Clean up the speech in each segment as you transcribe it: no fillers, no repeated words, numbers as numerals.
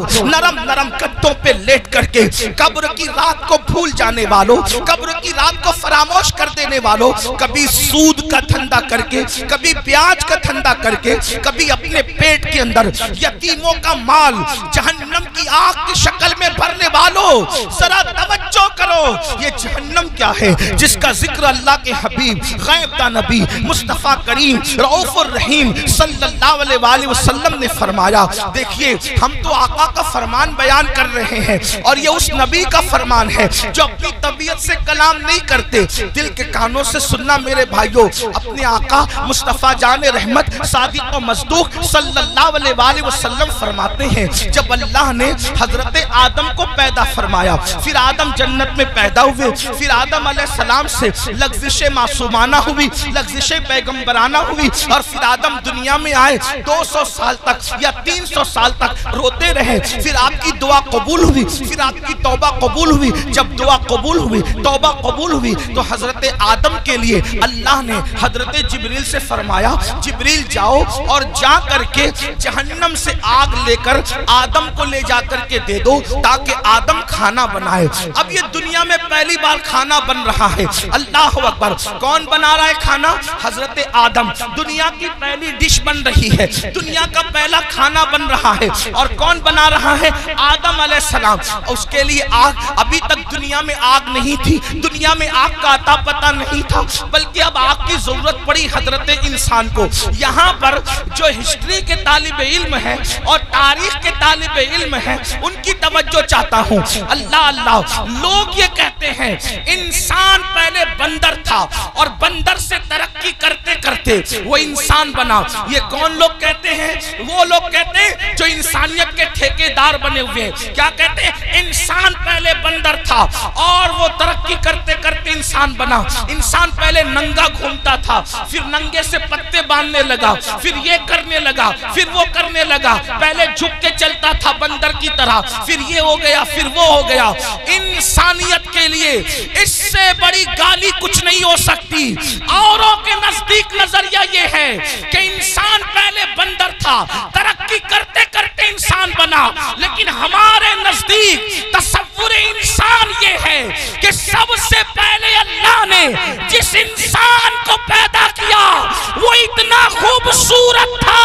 नरम नरम गद्दों पे लेट करके कब्र की रात को भूल जाने वालों, कब्र की रात को फरामोश कर देने वालों, कभी सूद का धंधा करके, कभी ब्याज का धंधा करके, कभी अपने पेट के अंदर यतीमों का माल जहन्नम की आग की शक्ल में भरने वालों, जरा तवज्जो करो, ये जहन्नम क्या है जिसका जिक्र अल्लाह के हबीब गैब दा नबी मुस्तफा करीम रऊफुर रहीम सल्लल्लाहु अलैहि वसल्लम ने फरमाया। देखिए, हम तो आका का फरमान बयान कर रहे हैं और ये उस नबी का फरमान है जो अपनी तबीयत से कलाम नहीं करते, दिल के कानों से सुनना मेरे भाइयों। अपने आका मुस्तफा जाने रहमत सादिक और मसदूक सल्लल्लाहु अलैहि वसल्लम फरमाते हैं, जब अल्लाह ने हजरत आदम को पैदा फरमाया, फिर आदम जन्नत में पैदा हुए, फिर आदम अलैहिस्सलाम से लग़्ज़िश मासूमाना हुई, लग़्ज़िश पैगंबराना हुई और फिर आदम दुनिया में आए। 200 साल तक या 300 साल तक रोते रहे, फिर आपकी दुआ कबूल हुई, फिर आपकी तौबा कबूल हुई। जब दुआ कबूल हुई, तौबा कबूल हुई, तो हजरत आदम के लिए अल्लाह ने हजरत जिब्रील से फरमाया, जिब्रील जाओ और जा करके जहन्नम से आग लेकर आदम को ले जा करके दे दो ताकि आदम खाना बनाए। अब ये दुनिया में पहली बार खाना बन रहा है। अल्लाह अकबर। कौन बना रहा है खाना? हजरत आदम। दुनिया की पहली डिश बन रही है, दुनिया का पहला खाना बन रहा है। और कौन बना रहा है? आदम अलैहिस्सलाम। उसके लिए आग, अभी तक दुनिया में आग नहीं थी, दुनिया में आग का अता पता नहीं था, बल्कि अब आग की जरूरत पड़ी हजरत इंसान को। यहाँ पर जो हिस्ट्री के तालिब इल्म है और तारीख के तालिब इल्म है, उनकी तवज्जो चाहता हूँ। अल्लाह अल्लाह। लोग ये कहते हैं इंसान पहले बंदर था और बंदर से तरक्की करते करते वो इंसान बना। ये कौन लोग कहते हैं? वो लोग कहते हैं जो इंसानियत के ठेकेदार बने हुए हैं। क्या कहते हैं? इंसान पहले बंदर था और वो तरक्की करते करते इंसान बना। इंसान पहले नंगा घूमता था, फिर नंगे से पत्ते बांधने लगा, फिर ये करने लगा, फिर वो करने लगा। पहले झुक के चलता था बंदर की तरह, फिर ये हो गया, फिर वो हो गया। इंसानियत के लिए इससे बड़ी गाली कुछ नहीं हो सकती। औरों के नजदीक नजरिया ये है कि इंसान पहले बंदर था, तरक्की करते करते इंसान बना, लेकिन हमारे नजदीक तसव्वुर इंसान ये है कि सबसे पहले अल्लाह ने जिस इंसान को पैदा किया वो इतना खूबसूरत था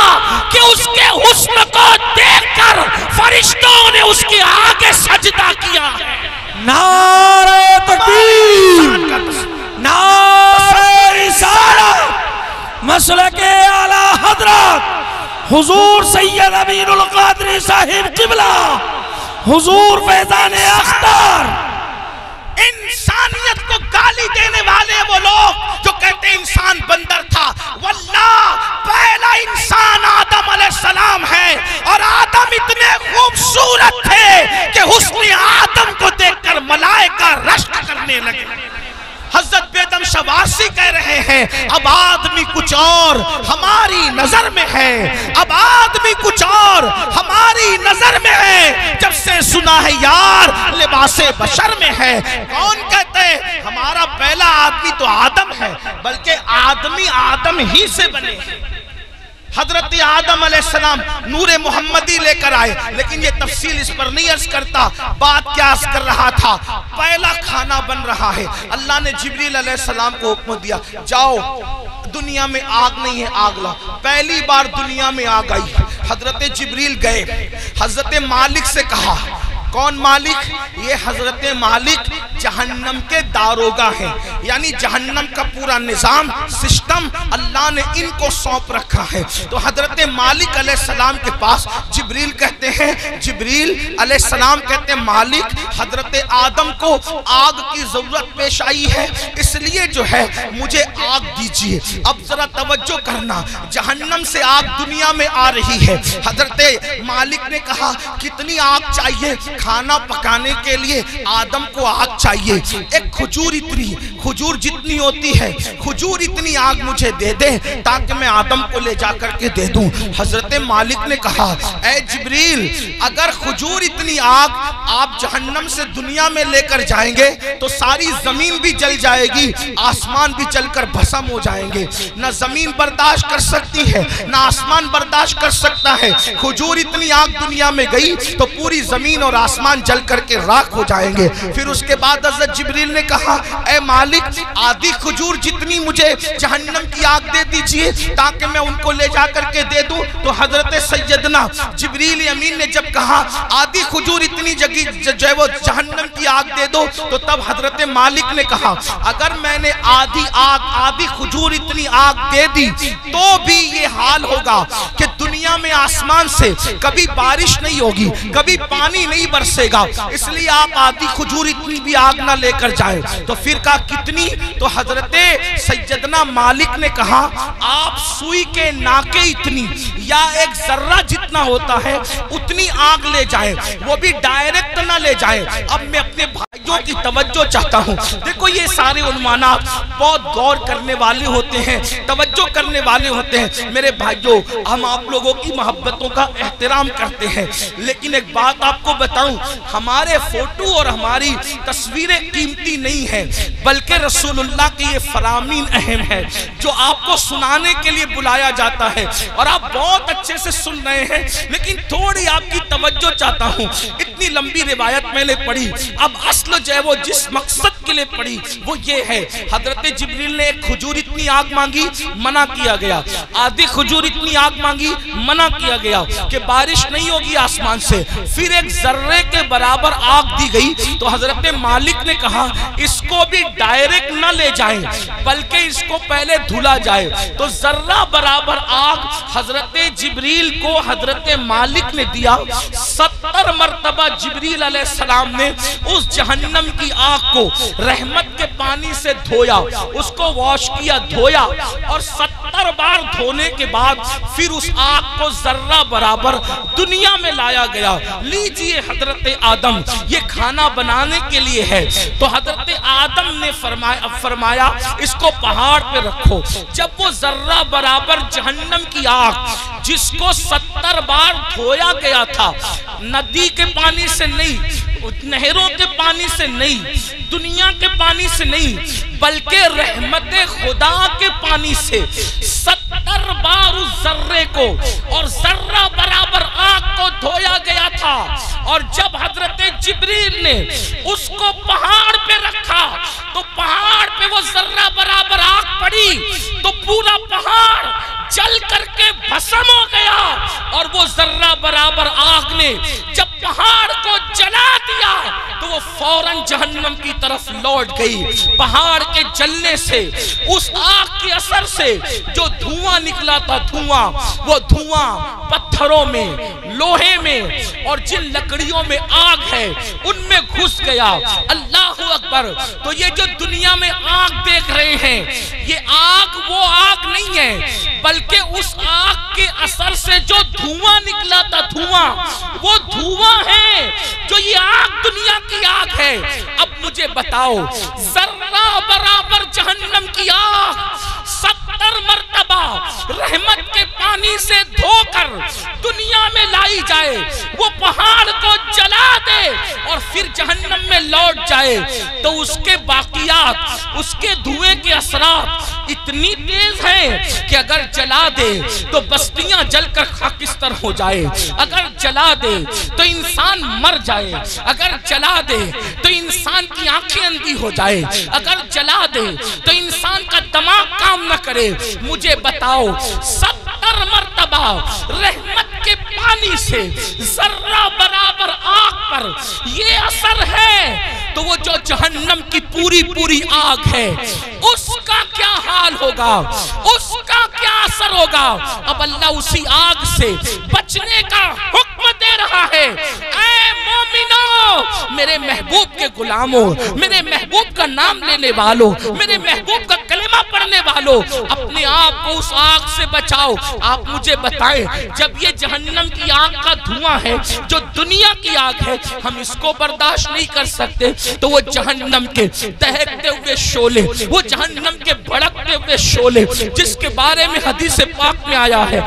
कि उसके हुस्न को देखकर फरिश्तों ने उसके आगे सजदा किया। नारे तकबीर, नारे रिसालत, मसलके आला हजरत हुजूर सैयद अमीनुल कादरी साहिब किबला, हुजूर फैजान अख्तर। इंसानियत को गाली देने वाले वो लोग जो कहते हैं इंसान बंदर था, वल्लाह पहला इंसान आदम अलैहिस्सलाम है और आदम इतने खूबसूरत थे कि हुस्न आदम को देखकर मलाइका रश्क करने लगे। हजरत बेदम शवासी कह रहे हैं अब आदमी कुछ और हमारी नजर में है, अब आदमी कुछ और हमारी नजर में है, जब से सुना है यार लिबासे बशर में है। कौन कहते हैं हमारा पहला आदमी तो आदम है, बल्कि आदमी आदम ही से बने। हजरत आदम अलैहिस्सलाम नूरे मोहम्मदी लेकर आए, लेकिन ये तफसील इस पर नहीं अर्ज करता। बात क्या अर्ज कर रहा था? पहला खाना बन रहा है। अल्लाह ने जिब्रील अलैहिस्सलाम को हुक्म दिया, जाओ दुनिया में आग नहीं है, आग लाओ। पहली बार दुनिया में आग आई। हजरत जिब्रील गए, हजरत मालिक से कहा। कौन मालिक? ये हजरत मालिक जहन्नम के दारोगा हैं, यानी जहन्नम का पूरा निजाम सिस्टम अल्लाह ने इनको सौंप रखा है। तो हजरत मालिक अलैहिस्सलाम के पास जिब्रील कहते हैं, जिब्रील अलैहिस्सलाम कहते हैं मालिक हजरत आदम को आग की जरूरत पेश आई है, इसलिए जो है मुझे आग दीजिए। अब जरा तवज्जो करना, जहन्नम से आग दुनिया में आ रही है। हजरत मालिक ने कहा कितनी आग चाहिए? खाना पकाने के लिए आदम को आग चाहिए, एक खजूर इतनी, खजूर जितनी होती है खजूर इतनी आग मुझे दे दे ताकि मैं आदम को ले जाकर के दे दूं। हजरत मालिक ने कहा ऐ जिब्रील अगर खजूर इतनी आग आप जहन्नम से दुनिया में लेकर जाएंगे तो सारी जमीन भी जल जाएगी, आसमान भी जलकर भस्म हो जाएंगे। न जमीन बर्दाश्त कर सकती है, न आसमान बर्दाश्त कर सकता है। खजूर इतनी आग दुनिया में गई तो पूरी जमीन और आसमान जल करके राख हो जाएंगे। फिर उसके बाद हज़रत जिब्रील ने कहा, ऐ मालिक, आधी खजूर जितनी मुझे जहन्नम की आग दे दीजिए ताकि मैं उनको ले जा करके दे दूं। तो हजरत सैयदना जिब्रील अमीन ने जब कहा आधी खजूर इतनी जगह जो है वो जहन्नम की आग दे दो, तो तब हजरत मालिक ने कहा, अगर मैंने आधी खजूर इतनी आग दे दी तो भी ये हाल होगा कि दुनिया में आसमान से कभी बारिश नहीं होगी, कभी पानी नहीं बरसेगा, इसलिए आप आधी खजूर इतनी भी आग ना लेकर जाएं। तो फिर कहा कितनी? तो हजरत सैयदना मालिक ने कहा, आप सुई के नाके इतनी या एक जर्रा जितना होता है उतनी आग ले जाएं, वो भी डायरेक्ट ना ले जाएं। अब मैं अपने भाइयों की तवज्जो चाहता हूँ। देखो ये सारे उन्मानात बहुत गौर करने वाले होते हैं, तवज्जो करने वाले होते हैं। मेरे भाइयों, हम आप लोगों की मोहब्बतों का एहतराम करते हैं, लेकिन एक बात आपको बताऊं, हमारे फोटो और हमारी तस्वीरें कीमती नहीं है, बल्कि रसूलुल्लाह की ये फरामीन अहम है जो आपको सुनाने के लिए बुलाया जाता है। और आप बहुत अच्छे से सुन रहे हैं, लेकिन थोड़ी आपकी तवज्जो चाहता हूँ। इतनी लंबी रिवायत मैंने पढ़ी, अब असल जो है वो जिस मकसद के लिए पढ़ी वो ये है, हजरत जिब्रील ने एक खजूर इतनी आग मांगी, मना किया गया। आधी खजूर इतनी आग मांगी, मना किया गया कि बारिश नहीं होगी आसमान से। फिर एक जर्रे के बराबर आग दी गई, तो हजरत मालिक ने कहा इसको भी डायरेक्ट न ले जाएं, बल्कि इसको पहले धुला जाए। तो जर्रा बराबर आग हजरत जिब्रील को हजरत मालिक ने दिया। 70 मरतबा जिब्रील अलैहिस्सलाम ने उस जहन्नम की आग को रहमत के पानी से धोया, उसको वॉश किया, धोया, और 70 बार धोने के बाद फिर उस आग को जर्रा बराबर दुनिया में लाया गया। लीजिए हजरत आदम, ये खाना बनाने के लिए है। तो हजरत आदम ने फरमाया इसको पहाड़ पे रखो। जब वो जर्रा बराबर जहन्नम की आग जिसको 70 बार धोया गया था, नदी के पानी से नहीं, नहरों के पानी से नहीं, दुनिया के पानी से नहीं, बल्कि रहमत खुदा के पानी से 70 बार उस जर्रे को और जर्रा बराबर आग को धोया गया था। और जब हजरत जिब्रील ने उसको पहाड़ पे रखा तो पहाड़ पे वो जर्रा बराबर आग पड़ी, तो पूरा पहाड़ जल करके भस्म हो गया। और वो जर्रा बराबर आग ने जब पहाड़ को जला दिया तो वो फौरन जहन्नम की तरफ लौट गई। पहाड़ के जलने से, उस आग के असर से जो धुआं निकला था, वो धुआं पत्थरों में, लोहे में और जिन लकड़ियों में आग है उनमें घुस गया। अल्लाहु अकबर। तो ये जो दुनिया में आग देख रहे हैं, ये आग वो आग नहीं है, बल्कि उस आग के असर से जो धुआं निकला था, वो धुआं है जो ये आग दुनिया की आग है। अब मुझे बताओ, जर्रा बराबर जहन्नम की आग 70 मरतबा रहमत के पानी से धोकर दुनिया में लाई जाए, वो पहाड़ को जला दे और फिर जहन्नम में लौट जाए, तो उसके बाकियात, उसके धुएं के असरात इतनी तेज हैं कि अगर जला दे तो बस्तियां जलकर खाकिस्तर हो जाए, अगर जला दे तो इंसान मर जाए, अगर जला दे तो इंसान की आंखें अंधी हो जाए, अगर जला दे तो इंसान का दिमाग काम न करे। मुझे बताओ, 70 मरतबा रहमत के पानी से जर्रा बराबर आग पर ये असर है, तो वो जो जहन्नम की पूरी आग है उसका क्या हाल होगा, उसका क्या असर होगा। अब अल्लाह उसी आग से बचने का हुक्म दे रहा है। ऐ मोमिनो, मेरे महबूब के गुलामों, मेरे महबूब का नाम लेने वालों, मेरे महबूब का कलेमा पढ़ने वालों, अपने आप को उस आग से बचाओ। आप मुझे बताएं, जब ये जहन्नम की आग का धुआं है, जो दुनिया की आग है, हम इसको बर्दाश्त नहीं कर सकते, तो वो जहन्नम के दहकते हुए शोले, वो जहन्नम के भड़कते हुए शोले, जिसके बारे में हदीस पाक में आया है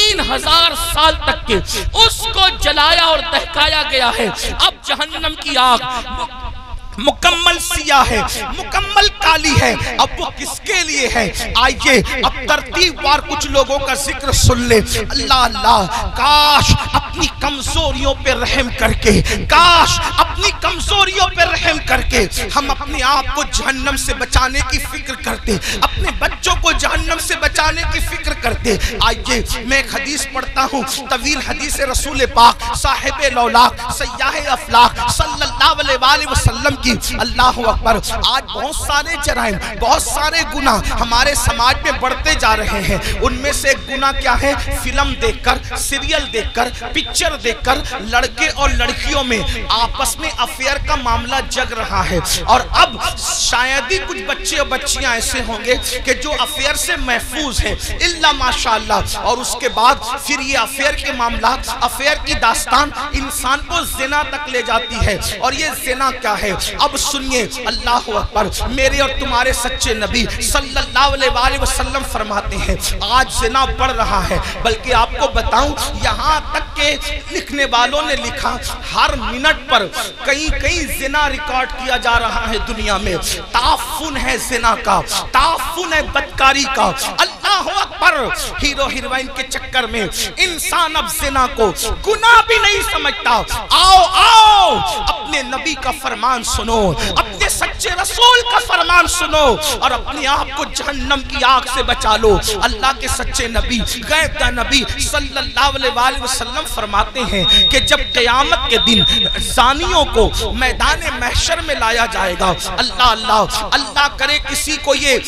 3000 साल तक के उसको जलाया और दहकाया गया है। अब जहन्नम की आग मुकम्मल सिया है, मुकम्मल काली है। अब वो किसके लिए है? आइए अब तरतीबवार कुछ लोगों का जिक्र सुन ले। अल्लाह अल्लाह, काश अपनी कमजोरियों पे रहम करके, काश अपनी कमजोरियों पे रहम करके हम अपने आप को जहन्नम से बचाने की फिक्र करते, अपने बच्चों को जहन्नम से बचाने की फिक्र करते। आइए मैं एक हदीस पढ़ता हूँ, तवील हदीस रसूल पाक साहिब लौलाक सय्याह अफलाक सल्लल्लाहु अलैहि वसल्लम की। अल्लाह अकबर। आज बहुत सारे जराइम, बहुत सारे गुनाह हमारे समाज में बढ़ते जा रहे हैं। उनमें से एक गुनाह क्या है? फिल्म देखकर, सीरियल देखकर, पिक्चर देखकर लड़के और लड़कियों में आपस में अफेयर का मामला जग रहा है। और अब शायद ही कुछ बच्चे और बच्चियां ऐसे होंगे कि जो अफेयर से महफूज है, इल्ला माशाअल्लाह। और उसके बाद फिर ये अफेयर के मामला, अफेयर की दास्तान इंसान को जिना तक ले जाती है। और ये जिना क्या है? अब सुनिए, अल्लाह अकबर। मेरे और तुम्हारे सच्चे नबी सल्लल्लाहु अलैहि वसल्लम फरमाते हैं आज जिना बढ़ रहा है। बल्कि आपको बताऊं, यहाँ तक के लिखने वालों ने लिखा हर मिनट पर कहीं कहीं जिना रिकॉर्ड किया जा रहा है दुनिया में। ताफुन है जिना का, ताफुन है बदकारी का। अल्लाह अकबर। हीरो हीरोइन के चक्कर में इंसान अब जिना को गुनाह भी नहीं समझता। आओ आओ, अपने नबी का फरमान सुनो, अपने सच्चे रसूल का फरमान सुनो और अपने आप को जहन्नम की आग से बचा लो। अल्लाह के सच्चे नबी, गैब का नबी सल्लल्लाहु अलैहि वसल्लम फरमाते हैं कि जब क़यामत के दिन ज़ानियों को मैदान महशर में लाया जाएगा, अल्लाह अल्लाह, अल्लाह करे किसी को ये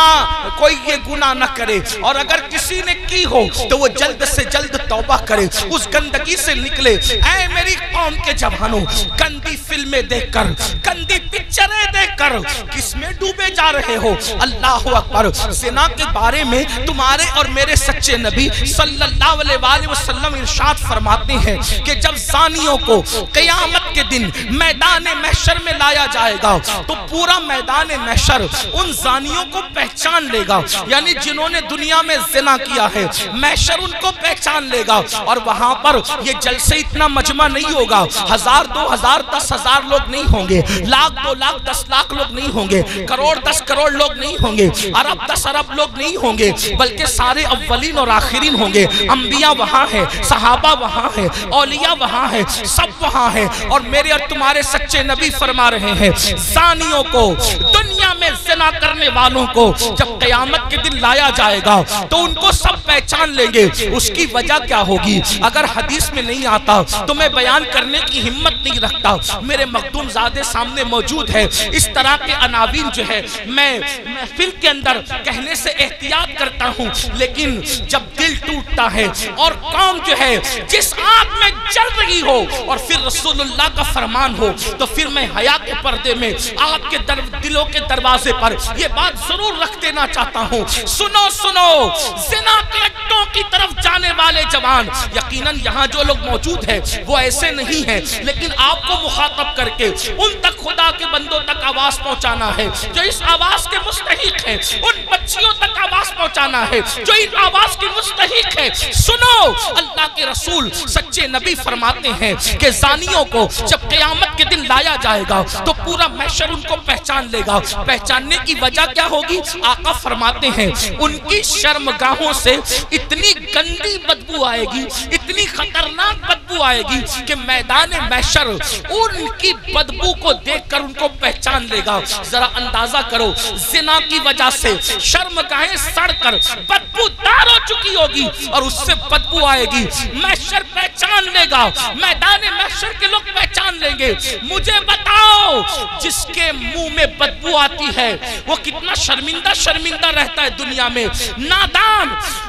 गुनाह न करे, और अगर किसी ने की हो तो वो जल्द से जल्द तौबा करे, उस गंदगी से निकले। ऐ मेरी कौम के जवानों, गंदी फिल्में देखकर, गंदी पिक्चरें देखकर किसमें डूबे जा रहे हो? अल्लाह अकबर। ज़िना के बारे में तुम्हारे और मेरे सच्चे नबी सल्लल्लाहु अलैहि वसल्लम इरशाद फरमाते हैं कि जब ज़ानियों को क़यामत के दिन मैदान महशर में लाया जाएगा तो पूरा मैदान महशर उन ज़ानियों को पहचान लेगा। यानी जिन्होंने दुनिया में ज़िना किया है, महशर उनको पहचान लेगा। और वहां पर ये जलसे इतना मजमा नहीं होगा, 1000, 2000, 10,000 लोग नहीं होंगे, लाख, 2 लाख, 10 लाख लोग नहीं होंगे, करोड़ 10 करोड़ लोग नहीं होंगे, अरब 10 अरब लोग नहीं होंगे, बल्कि सारे अव्वलीन और आखिरीन होंगे। अंबिया वहां है, सहाबा वहां है, औलिया वहां है, सब वहां है। और मेरे और तुम्हारे सच्चे नबी फरमा रहे हैं ज़ानियों को, दुनिया में ज़िना करने वालों को जब क़यामत के दिन लाया जाएगा तो उनको सब पहचान लेंगे। उसकी वजह क्या होगी? अगर हदीस में नहीं आता तो मैं बयान करने की हिम्मत नहीं रखता। मेरे मखदूम ज़ादे सामने मौजूद है। इस तरह के अनावीन जो है मैं महफिल के अंदर कहने से एहतियात करता हूँ, लेकिन जब दिल टूटता है और कौम जो है जिस आग में जल रही हो और फिर रसूलुल्लाह का फरमान हो, तो फिर मैं हया के पर्दे में आपके दिलों के दरवाजे पर यह बात जरूर रख देना चाहता हूँ। सुनो सुनो, ज़िना के अड्डों की तरफ जाने वाले जवान, यकीनन यहाँ जो लोग मौजूद हैं वो ऐसे नहीं हैं, लेकिन आपको मुखातब करके उन तक, खुदा के बंदों तक आवाज पहुंचाना है जो इस आवाज के मुस्तहिक है। उन बच्चियों तक आवाज पहुंचाना है जो इस आवाज की मुस्तहिक है। सुनो, अल्लाह के रसूल सच्चे नबी फरमाते हैं कि ज़ानियों को जब क़यामत के दिन लाया जाएगा तो पूरा महशर उनको पहचान लेगा। पहचानने की वजह क्या होगी? आका फरमाते हैं उनकी शर्मगाहों से इतनी गंदी बदबू आएगी, इतनी खतरनाक बदबू आएगी कि मैदान महशर उनकी बदबू को देखकर उनको पहचान लेगा। जरा अंदाजा करो, ज़िना की वजह से शर्मगाहें सड़कर बदबूदार हो चुकी होगी और उससे बदबू आएगी, महशर पहचान लेगा, मैदान महशर के लोग पहचान लेंगे। मुझे बताओ, जिसके मुंह में बदबू आती है वो कितना शर्मिंदा रहता है दुनिया में। नादान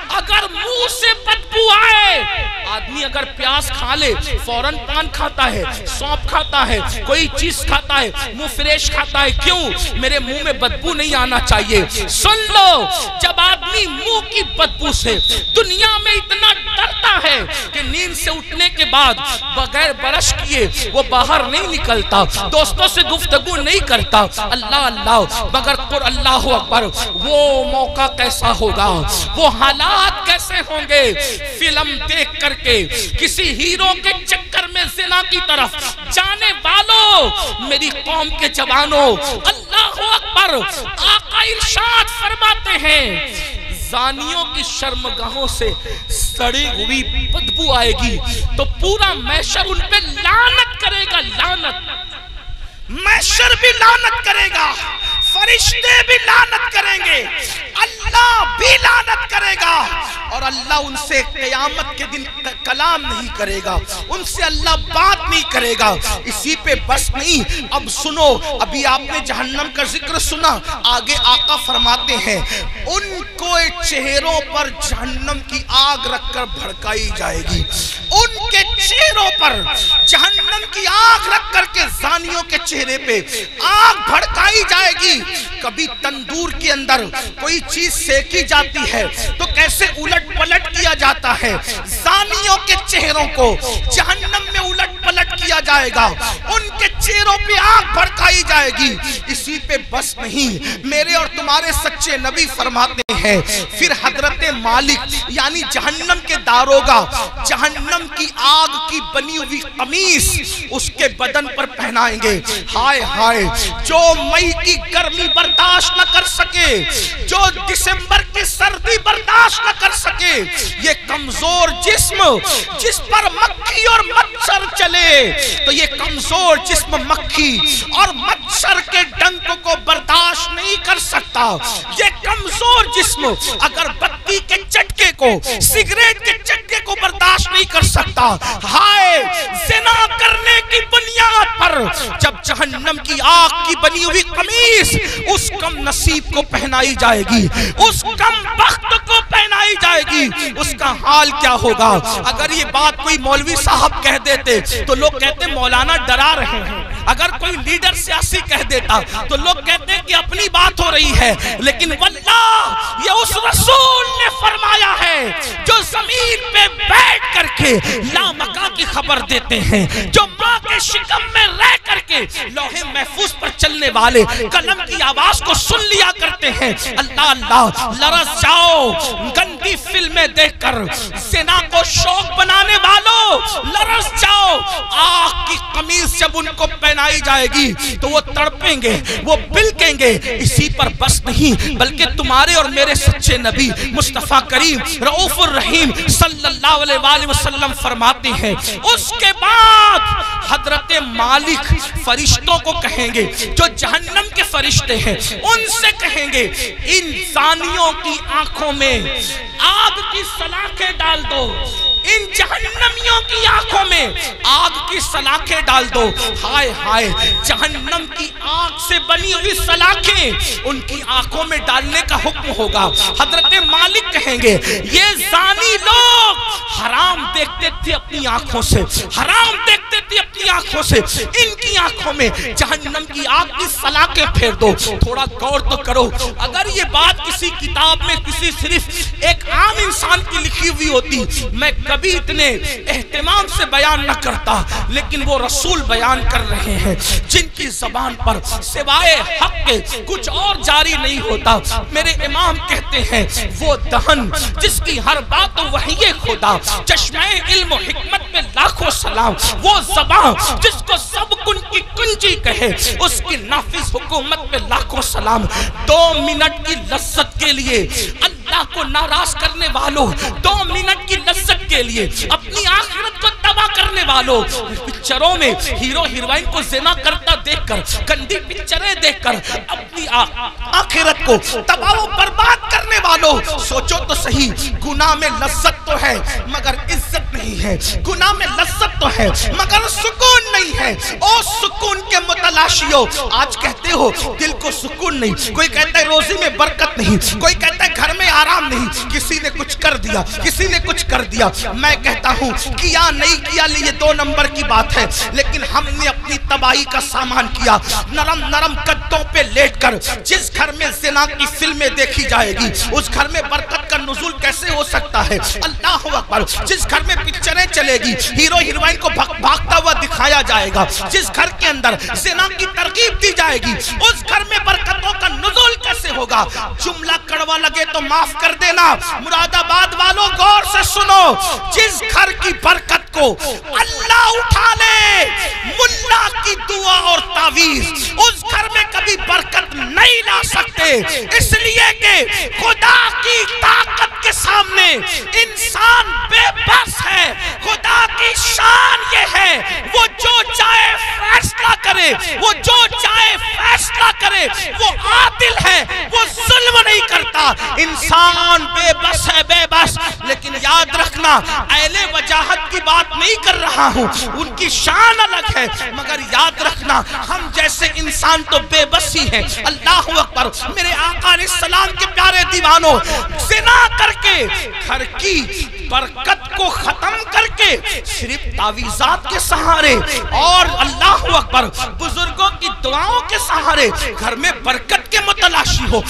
अगर मुंह से बदबू आए, आदमी अगर प्याज खा ले फौरन पान खाता है, सौंफ खाता है, कोई चीज खाता है, मुंह फ्रेश खाता है, क्यों? मेरे मुंह में बदबू नहीं आना चाहिए। सुन लो, जब आदमी मुंह की बदबू से दुनिया में इतना डरता है कि नींद से उठने के बाद बगैर ब्रश किए वो बाहर नहीं निकलता, दोस्तों से गुफ्तगू नहीं करता, अल्लाह अल्लाह मगर कुर अल्लाह अकबर, वो मौका कैसा होगा, वो हालात कैसे होंगे? फिल्म देख करके किसी हीरो के चक्कर में ज़िना की तरफ जाने वालों, मेरी कौम के जवानों, अल्लाह अकबर, आका इरशाद फरमाते हैं ज़ानियों की शर्मगाहों से सड़ी हुई बदबू आएगी तो पूरा मैशर उन पे लानत करेगा, लानत। मैशर भी लानत करेगा, फरिश्ते भी लानत करेंगे, अल्लाह भी लानत करेगा, और अल्लाह उनसे क़यामत के दिन कलाम नहीं करेगा, उनसे अल्लाह बात नहीं करेगा। इसी पे बस नहीं, अब सुनो, अभी आपने जहन्नम का जिक्र सुना, आगे आका फरमाते हैं उनको चेहरों पर जहन्नम की आग रखकर भड़काई जाएगी, उनके चेहरों पर जहन्नम की आग रख करके ज़ानियों के चेहरे पे आग भड़काई जाएगी। कभी तंदूर के अंदर कोई चीज सेकी जाती है तो कैसे उलट पलट किया जाता है, ज़ानियों के चेहरों को जहन्नम में उलट पलट किया जाएगा, उनके चेहरों पे आग भड़काई जाएगी। इसी पे बस नहीं, मेरे और तुम्हारे सच्चे नबी फरमाते हैं फिर हजरत मालिक यानी जहन्नम के दारोगा जहन्नम की आग की बनी हुई कमीज उसके बदन पर पहनाएंगे। हाय हाय, जो मई की गर्मी बर्दाश्त न कर सके, जो दिसंबर की सर्दी बर्दाश्त न कर सके, ये कमजोर जिस्म जिस पर मक्खी और मच्छर चले, तो ये कमजोर जिस्म मक्खी और मच्छर के डंक को बर्दाश्त नहीं कर सकता। ये कमजोर जिस्म अगर बत्ती के चटके को, सिगरेट के चटके को बर्दाश्त नहीं कर सकता। हाय, ज़िना करने की बुनियाद पर जब जहन्नम की आग की बनी हुई कमीज उस कम नसीब को पहनाई जाएगी, उस कम बख्त को पहनाई जाएगी, उसका हाल क्या होगा? अगर ये बात कोई मौलवी साहब कह देते तो लोग कहते मौलाना डरा रहे हैं, अगर कोई लीडर सियासी कह देता तो लोग कहते हैं कि अपनी बात हो रही है, लेकिन वल्लाह ये उस रसूल ने फरमाया है जो जमीन पे बैठ करके लामका की खबर देते हैं, जो माँ के शिकम में रह करके लौहे महफूज पर चलने वाले कलम की आवाज को सुन लिया करते हैं। अल्लाह अल्लाह, लरस जाओ गंदी फिल्में देखकर, ज़िना को शौक बनाने वालों लरस जाओ। आग की कमीज जब उनको पहनाई जाएगी तो वो तड़पेंगे, वो बिलकेंगे। इसी पर बस नहीं, बल्कि तुम्हारे और मेरे सच्चे नबी मुस्तफा करीम रऊफुर रहीम सल्लल्लाहु अलैहि वसल्लम फरमाते हैं उसके बाद हजरत मालिक फरिश्तों को कहेंगे, जो जहन्नम के फरिश्ते हैं उनसे कहेंगे इन ज़ानियों की आंखों में आग की सलाखें डाल दो, इन जहन्नमियों की आंखों में आग की सलाखें डाल दो। हाय हाय, जहन्नम की आग से बनी हुई सलाखें उनकी आंखों में डालने का हुक्म होगा। हजरत मालिक कहेंगे ये ज़ानी लोग हराम देखते थे अपनी आंखों से, हराम देखते थे अपनी आंखों से, इनकी आंखों में जहन्नम की आग की सलाखें फेर दो। थोड़ा गौर तो करो, अगर ये बात किसी किताब में किसी सिर्फ एक आम इंसान की लिखी हुई होती मैं कभी इतने एहतमाम से बयान न करता, लेकिन वो रसूल बयान कर रहे हैं जिनकी ज़बान पर सिवाय हक के कुछ और जारी नहीं होता। मेरे इमाम कहते हैं वो दहन जिसकी हर बात वही खुदा, चश्मे इल्म हिकमत में लाखों सलाम, वो ज़बान जिसको सब कुन की कुंजी कहे उसकी नाफिज हुकूमत में लाखों सलाम। 2 मिनट की लज्जत के लिए अल्लाह को नाराज करने वालों, 2 मिनट की लज्जत के लिए अपनी आखिरत को तबाह करने वालों, पिक्चरों में हीरो हीरोइन को ज़िना करता देखकर, गंदी पिक्चरें देखकर अपनी आखिरत को तबाह व बर्बाद करने वालों, सोचो तो सही, गुनाह में लज्जत तो है मगर इज्जत नहीं है, गुनाह में लज्जत तो है मगर सुकून नहीं है। और सुकून के मुतल्लिक़ तलाशी हो। आज कहते हो दिल को सुकून नहीं, कोई कहता है रोजी में बरकत नहीं, कोई कहता है घर में आराम नहीं, किसी ने कुछ कर दिया, किसी ने कुछ कर दिया। मैं कहता हूं किया नहीं किया ये 2 नंबर की बात है, लेकिन हमने अपनी तबाही का सामान किया। नरम नरम गद्दों पे लेटकर जिस घर में ज़िना की फिल्में देखी जाएगी उस घर में बरकत का नुज़ुल कैसे हो सकता है? अल्लाह अकबर। जिस घर में पिक्चरें चलेगी, हीरो हीरोइन को भागता हुआ दिखाया जाएगा, जिस घर के अंदर ज़िना की तरकीब दी जाएगी उस घर में बरकतों का नुज़ुल कैसे होगा? जुमला कड़वा लगे तो माफ कर देना, मुरादाबाद वालों गौर से सुनो। जिस घर की बरकत को अल्लाह उठा ले मुल्ला की दुआ और तावीज, उस घर में कभी बरकत नहीं ला सकते, इसलिए कि खुदा की ताकत के सामने इंसान बेबस है। खुदा की शान ये है वो जो चाहे फैसला करे, वो जो चाहे फैसला करे, वो आदिल है, वो जुल्म नहीं करता। इंसान बेबस है, बेबस। लेकिन याद रखना, अहले वजाहत की बात नहीं कर रहा हूं, उनकी शान अलग है, मगर याद रखना हम जैसे इंसान तो बेबस ही है। अल्लाह अकबर। मेरे आका अलैहिस्सलाम के प्यारे दीवानों, ज़िना करके घर की बरकत को खत्म करके सिर्फ तावीज़ात के सहारे और अल्लाह अकबर बुजुर्गों की दुआओं के सहारे घर में बरकत के मुतलाशी हो।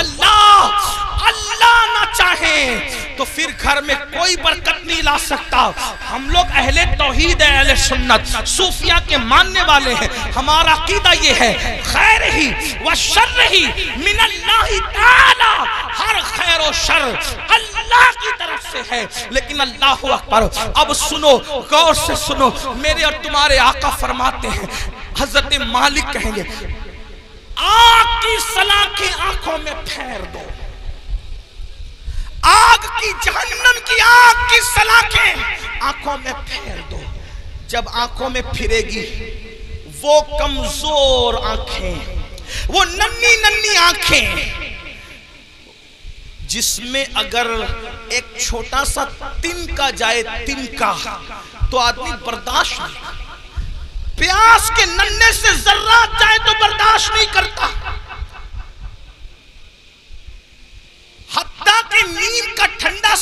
वल्लाह अल्लाह ना चाहे तो फिर घर में कोई बरकत नहीं ला सकता। हम लोग अहले तौहीद है, अहले सुन्नत, सूफिया के मानने वाले हैं। हमारा अकीदा ये है खैर ही व शर ही मिनल्लाहि ताला, हर खैर और शर अल्लाह की तरफ से है। लेकिन अल्लाह अकबर। अब सुनो, गौर से सुनो, मेरे और तुम्हारे आका फरमाते हैं, हजरत मालिक कहेंगे आग की सलाखें आंखों में फेर दो, आग की जहन्नम की आग की सलाखें आंखों में फेर दो। जब आंखों में फिरेगी वो कमजोर आंखें, वो नन्ही नन्ही आंखें जिसमें अगर एक छोटा सा तिनका जाए, तिनका, तो आदमी बर्दाश्त नहीं, प्यास के नन्हे से जर्रात जाए तो बर्दाश्त नहीं करता। हत्ता कि नीम का ठंडा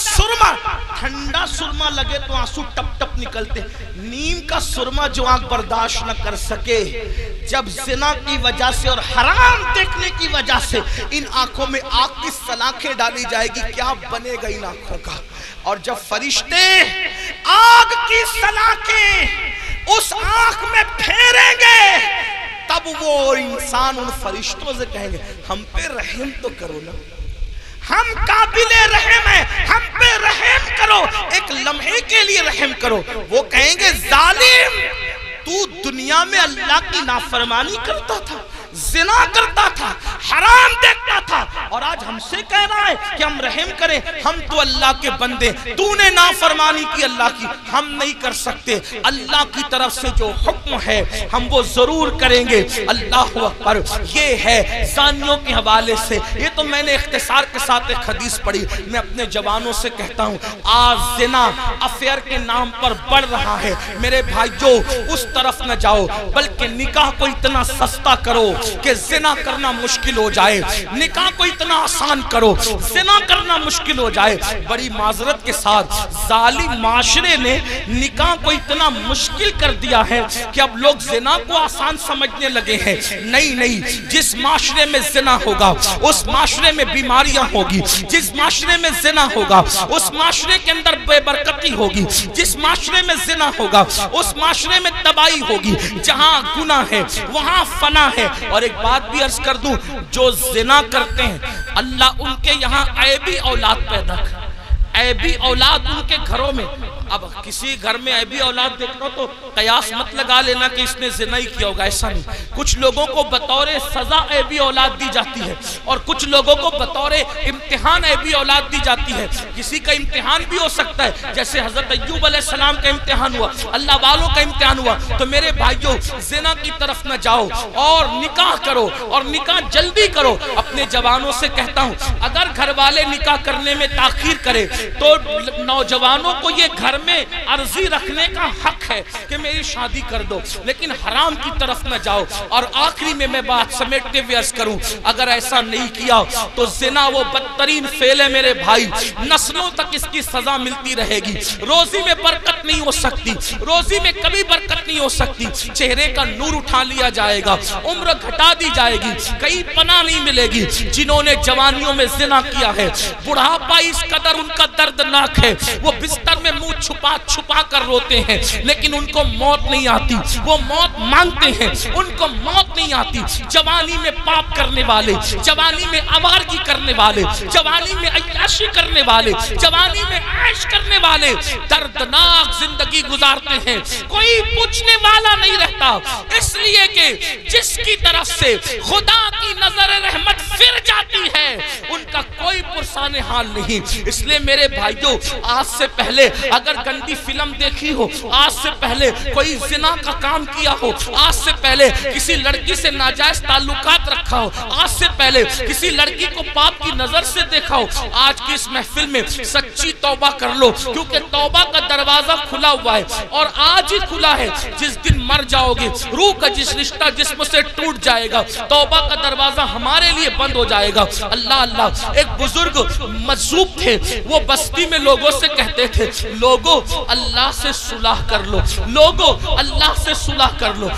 सुरमा लगे तो आंसू टप टप निकलते। नीम का सुरमा जो आंख बर्दाश्त न कर सके, जब ज़िना की वजह से और हराम देखने की वजह से इन आंखों में आग की सलाखें डाली जाएगी, क्या बनेगा इन आंखों का? और जब फरिश्ते आग की सलाखें उस आंख में फेरेंगे तब वो इंसान उन फरिश्तों से कहेंगे हम पे रहम तो करो ना, हम काबिले रहम हैं, हम पे रहम करो, एक लम्हे के लिए रहम करो। वो कहेंगे जालिम, तू दुनिया में अल्लाह की नाफरमानी करता था, ज़िना करता था, हराम देखता था, और आज हमसे कह रहा है कि हम रहम करें। हम तो अल्लाह के बंदे, तूने नाफरमानी की अल्लाह की, हम नहीं कर सकते। अल्लाह की तरफ से जो हुक्म है हम वो जरूर करेंगे। अल्लाह अकबर। ये है ज़ानियों के हवाले से। ये तो मैंने इख्तिसार के साथ एक हदीस पढ़ी। मैं अपने जवानों से कहता हूँ, आज ज़िना अफेयर के नाम पर बढ़ रहा है। मेरे भाइयों, उस तरफ न जाओ, बल्कि निकाह को इतना सस्ता करो कि ज़िना करना मुश्किल हो जाए, निकाह को इतना आसान करो ज़िना करना मुश्किल हो जाए। बड़ी माजरत के साथ जालिम माशरे ने निकाह को इतना मुश्किल कर दिया है कि अब लोग ज़िना को आसान समझने लगे हैं। नहीं नहीं, जिस माशरे में ज़िना होगा उस माशरे में बीमारियां होगी, जिस माशरे में ज़िना होगा उस माशरे के अंदर बेबरकती होगी, जिस माशरे में ज़िना होगा उस माशरे में तबाही होगी। जहां गुनाह है वहां फना है। और एक बात भी अर्ज कर दूं, जो ज़िना करते हैं अल्लाह उनके यहाँ ऐबी औलाद पैदा कर, ऐबी औलाद उनके घरों में। अब किसी घर में ऐबी औलाद देखना तो कयास मत लगा लेना कि इसने ज़िना ही किया होगा, ऐसा नहीं। कुछ लोगों को बतौर सजा ऐबी औलाद दी जाती है और कुछ लोगों को बतौर इम्तिहान ऐबी औलाद दी जाती है। किसी का इम्तिहान भी हो सकता है, जैसे हजरत अय्यूब अलैहिस्सलाम का इम्तिहान हुआ, अल्लाह वालों का इम्तिहान हुआ। तो मेरे भाइयों, ज़िना की तरफ न जाओ और निकाह करो, और निकाह जल्दी करो। अपने जवानों से कहता हूँ, अगर घर वाले निकाह करने में ताखीर करे तो नौजवानों को ये घर में अर्जी रखने का हक है कि मेरी शादी कर दो, लेकिन हराम की तरफ न जाओ। और आखिरी में मैं बात समेटते हुए अर्ज करूं, अगर ऐसा नहीं किया तो जिना वो बदतरीन फेल है मेरे भाई, नस्लों तक इसकी सजा मिलती रहेगी। रोजी में बरकत नहीं हो सकती, रोजी में कभी बरकत नहीं हो सकती, चेहरे का नूर उठा लिया जाएगा, उम्र घटा दी जाएगी, कहीं पनाह नहीं मिलेगी। जिन्होंने जवानियों में जिना किया है, बुढ़ापा इस कदर उनका दर्दनाक है, वो बिस्तर में मुंह छुपा छुपा कर रोते हैं, लेकिन उनको मौत नहीं आती, वो मौत मांगते हैं, उनको मौत नहीं आती। जवानी में पाप करने वाले, जवानी में आवारगी करने वाले, जवानी में अय्याशी करने वाले, जवानी में ऐश करने वाले दर्दनाक जिंदगी गुजारते हैं, कोई पूछने वाला नहीं रहता, इसलिए कि जिसकी तरफ से खुदा की नजर रहमत फिर जाती है उनका कोई पुरसाने हाल नहीं। इसलिए मेरे भाइयों, आज से पहले अगर गंदी फिल्म देखी हो, आज से पहले कोई जिना का काम किया हो, आज से पहले किसी लड़की से नाजायज ताल्लुकात रखा हो, आज से पहले किसी लड़की को पाप की नजर से देखा हो, आज की इस महफिल में सच्ची तौबा कर लो, क्योंकि तौबा का दरवाजा खुला हुआ है और आज ही खुला है। जिस दिन मर जाओगे, रूह का जिस रिश्ता जिस्म से टूट जाएगा, तौबा का दरवाजा हमारे लिए बंद हो जाएगा। अल्लाह अल्लाह। एक बुजुर्ग मजसूब थे, वो बस्ती में लोगों से कहते थे, लोगों अल्लाह से सुलह कर लो, लोगों अल्लाह से सुलह कर लो,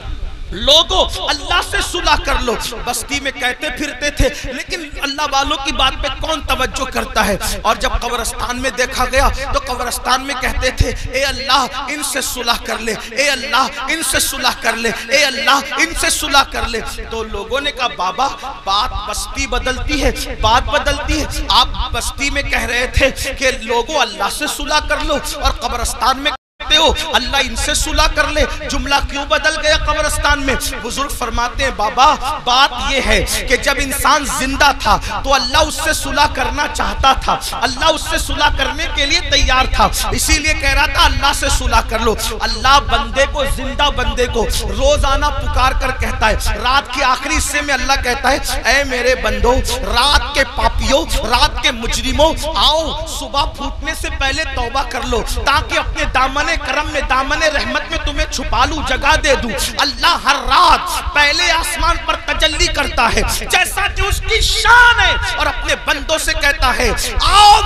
लोगों अल्लाह से सुलह कर लो। बस्ती में कहते फिरते थे, लेकिन अल्लाह वालों की बात पे कौन तवज्जो करता है। और जब कब्रिस्तान में देखा गया तो कब्रिस्तान में कहते थे, ए अल्लाह इनसे सुलह कर ले, ए अल्लाह इनसे सुलह कर ले, ए अल्लाह इनसे सुलह कर ले। तो लोगों ने कहा, बाबा बात बस्ती बदलती है, बात बदलती है। आप बस्ती में कह रहे थे कि लोगों अल्लाह से सुलह कर लो, और कब्रिस्तान में हो अल्लाह इनसे सुलह कर ले, जुमला क्यों बदल गया कब्रिस्तान में। बुजुर्ग फरमाते हैं, बाबा बात यह है कि जब इंसान जिंदा था तो अल्लाह उससे सुलह करना चाहता था, अल्लाह उससे सुलह करने के लिए तैयार था, इसीलिए कह रहा था अल्लाह से सुलह कर लो। अल्लाह बंदे को, जिंदा बंदे को रोजाना पुकार कर कहता है, रात के आखिरी हिस्से में अल्लाह कहता है, ऐ मेरे बंदो, रात के पापियों, रात के मुजरिमों, आओ सुबह फूटने से पहले तौबा कर लो, ताकि अपने दामन करम में, दामने रहमत में तुम्हें छुपा लूं, जगह दे दूं। अल्लाह हर रात पहले आसमान पर तजल्ली करता है जैसा कि उसकी शान है, और अपने बंदों से कहता है, आओ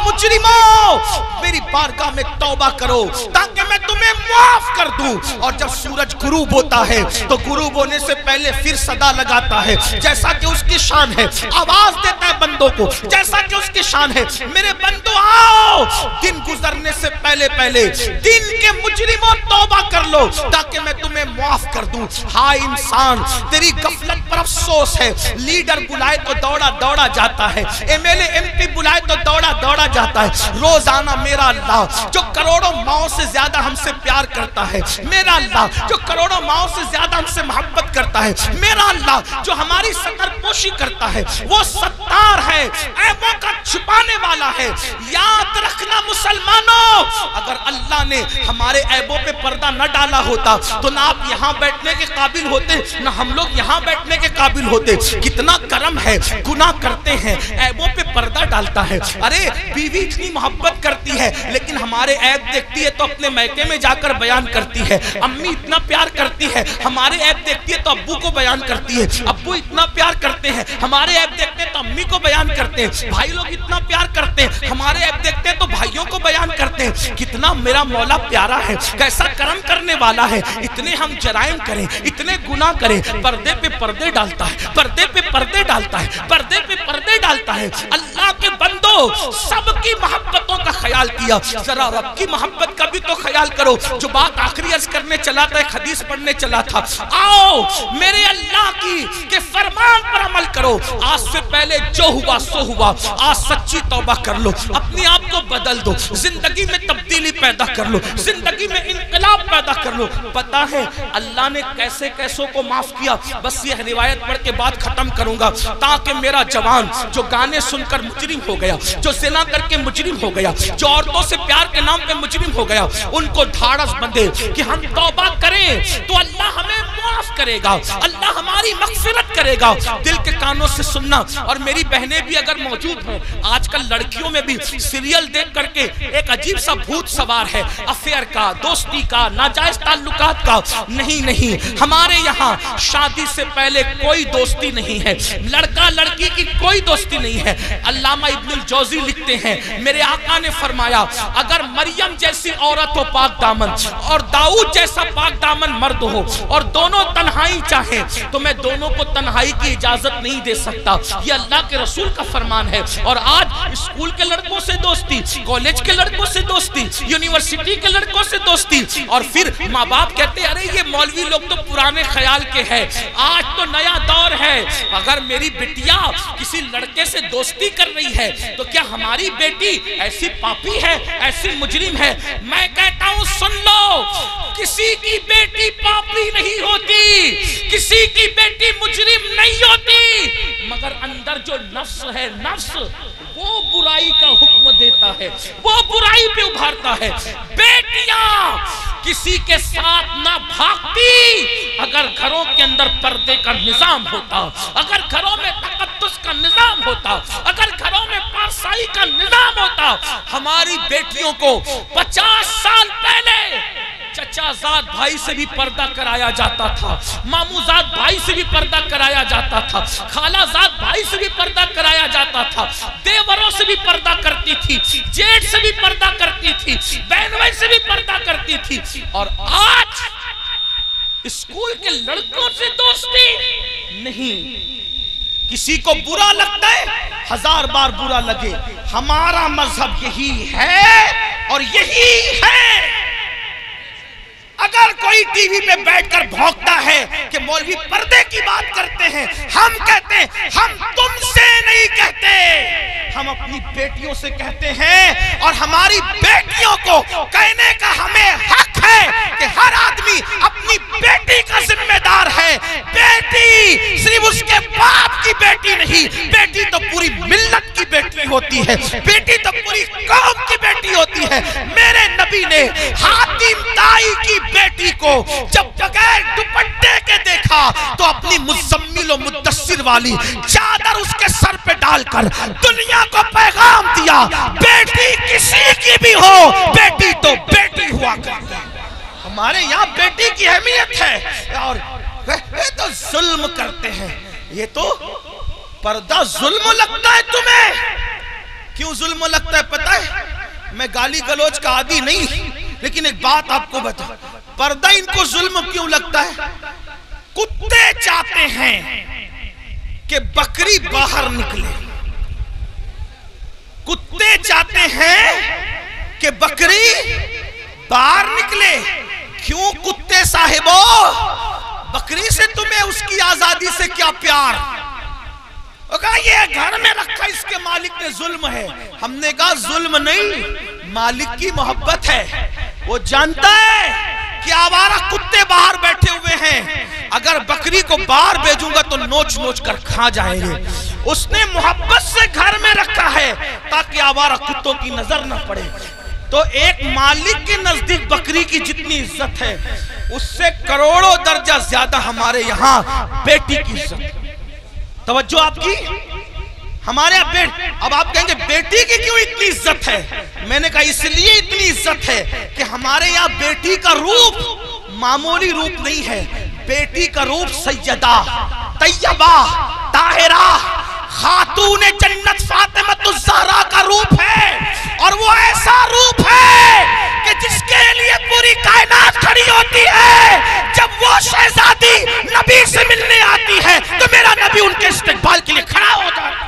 मुजरिमों मेरी बारगाह में तौबा करो ताकि मैं तुम्हें माफ कर दूं। और जब सूरज गुरूब होता है तो गुरूब होने से पहले फिर सदा लगाता है जैसा कि उसकी शान है, आवाज देता है बंदों को जैसा कि उसकी शान है, मेरे बंदो आओ, दिन गुजरने से पहले पहले दिन के मुजरिमों तौबा कर लो ताकि मैं तुम्हें माफ कर दूं। हाय इंसान, तेरी गफलत पर अफसोस है, लीडर बुलाए तो दौड़ा दौड़ा जाता है, एमएलए एमपी बुलाए तो दौड़ा दौड़ा जाता है। रोजाना मेरा अल्लाह जो करोड़ों माओं से ज्यादा हमसे प्यार करता है, मेरा अल्लाह जो करोड़ों माओं से ज्यादा हमसे मोहब्बत करता है, मेरा अल्लाह जो हमारी सतरपोशी करता है, वो सत्तार है, ऐबों का छुपाने वाला है। याद रखना मुसलमानों, अगर अल्लाह ने हमारे ऐबों पे पर्दा न डाला होता तो ना आप यहाँ बैठने के काबिल होते, ना हम लोग यहाँ बैठने के काबिल होते। कितना करम है, गुनाह करते हैं, ऐबों पे पर्दा डालता है। अरे बीवी इतनी मोहब्बत करती है, लेकिन हमारे ऐब देखती है तो अपने मैके में जाकर बयान करती है। अम्मी इतना प्यार करती है, हमारे ऐब देखती है तो अब्बू को बयान करती है। अब्बू इतना प्यार करते हैं, हमारे ऐब देखते हैं तो अम्मी को बयान करते हैं। भाई लोग इतना प्यार करते हैं, हमारे ऐब देखते हैं तो भाइयों को बयान करते हैं। कितना मेरा मौला प्यारा है, कैसा करम करने वाला है। इतने हम जराइम करें, इतने गुनाह करें, पर्दे पे पर्दे डालता है, पर्दे पे पर्दे डालता है, पर्दे पे पर्दे डालता है। अल्लाह के बंदो, सबकी मोहब्बतों का ख्याल किया, जरा रब की मोहब्बत का भी तो ख्याल करो। जो बात आखिरी अर्ज करने चला था, एक हदीस पढ़ने चला था, आओ मेरे अल्लाह की के फरमान पर अमल करो। आज से पहले जो हुआ सो हुआ, आज सच्ची तौबा कर लो, अपने आप को बदल दो, जिंदगी में तब्दीली पैदा कर लो, जिंदगी में इनकलाब पैदा कर लो। पता है अल्लाह ने कैसे कैसों को माफ किया। बस यह रिवायत पढ़ के बात खत्म करूंगा, ताकि मेरा जवान जो गाने सुनकर मुजरिम हो गया, जो ज़िना करके मुजरिम हो गया, जो औरतों से प्यार के नाम पे मुजरिम हो गया, उनको ढाढ़स बंधे कि हम तौबा करें तो अल्लाह हमें माफ करेगा, अल्लाह हमारी मग़फ़िरत करेगा। दिल के कानों से सुनना। और मेरी बहनें भी अगर मौजूद हों, आजकल लड़कियों में भी सीरियल देख करके एक अजीब सा भूत सवार है, अफेयर का, दोस्ती का, नाजायज ताल्लुकात का। नहीं नहीं, हमारे यहाँ शादी से पहले कोई दोस्ती नहीं है, लड़का लड़की की कोई दोस्ती नहीं है। अल्लामा इब्नुल जौज़ी लिखते हैं, मेरे आका ने फरमाया, अगर मरियम जैसी औरत हो पाक दामन और दाऊद जैसा पाक दामन मर्द हो और दोनों तन्हाई चाहे तो मैं दोनों को तन्हाई की इजाजत नहीं दे सकता। ये अल्लाह के रसूल का फरमान है। और आज स्कूल के लड़कों से दोस्ती, कॉलेज के लड़कों से दोस्ती, यूनिवर्सिटी के लड़कों से दोस्ती, और फिर माँ बाप कहते अरे ये मौलवी लोग तो पुराने ख्याल के हैं, आज तो नया दौर है। अगर मेरी बिटिया किसी लड़के से दोस्ती कर रही है तो क्या हमारी बेटी ऐसी पापी है, ऐसी मुजरिम है? मैं कहता हूं सुन लो, किसी की बेटी पापी नहीं होती, किसी की बेटी मुजरिम नहीं होती, मगर अंदर जो नफ्स है, नफ्स वो बुराई का हुक्म देता है, वो बुराई पे उभारता है। बेटियां किसी के साथ ना भागती अगर घरों के अंदर पर्दे का निजाम होता, अगर घरों में तकद्दुस का निजाम होता, अगर घरों में पारसाई का निजाम होता। हमारी बेटियों को 50 साल पहले चचाजाद भाई से भी पर्दा कराया जाता था, मामूजाद भाई से भी पर्दा कराया जाता था, खालाजाद भाई से भी पर्दा कराया जाता था, देवरों से भी पर्दा करती थी, जेठ से भी पर्दा करती थी, बहन भाई से भी पर्दा करती थी। और आज स्कूल के लड़कों से दोस्ती नहीं। किसी को बुरा लगता है, 1000 बार बुरा लगे, हमारा मजहब यही है और यही है। अगर कोई टीवी पे बैठकर भौंकता है कि मौलवी पर्दे की बात करते हैं, हम कहते हैं हम तुमसे नहीं कहते, हम अपनी बेटियों से कहते हैं। और हमारी बेटियों को कहने का हमें हक है कि हर आदमी अपनी बेटी का जिम्मेदार है। बेटी सिर्फ उसके बाप की बेटी नहीं, बेटी तो पूरी मिल्लत की बेटी होती है, बेटी तो पूरी कौम की बेटी होती है। मेरे नबी ने हातिम ताई की बेटी को जब बगैर दुपट्टे के देखा तो अपनी मुज़म्मिल और मुद्दस्सिर वाली चादर उसके सर पे डालकर दुनिया को पैगाम दिया, बेटी किसी की भी हो, बेटी तो बेटी हुआ करती है। हमारे यहाँ बेटी की अहमियत है। और ये तो जुल्म करते हैं, ये तो पर्दा जुल्म लगता है तुम्हें। क्यों जुल्म लगता है पता है? मैं गाली गलौज का आदी नहीं, लेकिन एक बात आपको बता, पर्दा इनको जुल्म क्यों लगता है? कुत्ते चाहते हैं कि बकरी बाहर निकले, कुत्ते चाहते हैं कि बकरी बाहर निकले। क्यों कुत्ते साहिबो? बकरी से तुम्हें उसकी आजादी से क्या प्यार? ये घर में रखा इसके मालिक ने जुल्म है। हमने कहा जुल्म नहीं, मालिक की मोहब्बत है। वो जानता है कि आवारा कुत्ते बाहर बैठे हुए हैं, अगर बकरी को बाहर भेजूंगा तो नोच नोच कर खा जाएंगे। उसने मोहब्बत से घर में रखा है ताकि आवारा कुत्तों की नजर न पड़े। तो एक मालिक के नजदीक बकरी की जितनी इज्जत है, उससे करोड़ों दर्जा ज्यादा हमारे यहाँ बेटी की इज्जत। तवज्जो आपकी। हमारे यहाँ अब आप कहेंगे बेटी की क्यों इतनी इज्जत है? मैंने कहा इसलिए इतनी इज्जत है कि हमारे यहाँ बेटी का रूप मामूली रूप नहीं है। बेटी का रूप सैयदा, तैयबा, ताहिरा, खातून जन्नत फातिमतुज़ ज़हरा का रूप है। और वो ऐसा रूप है कि जिसके लिए पूरी कायनात खड़ी होती है। जब वो शहजादी नबी से मिलने आती है तो मेरा नबी उनके इस्तेकबाल के लिए खड़ा होता है।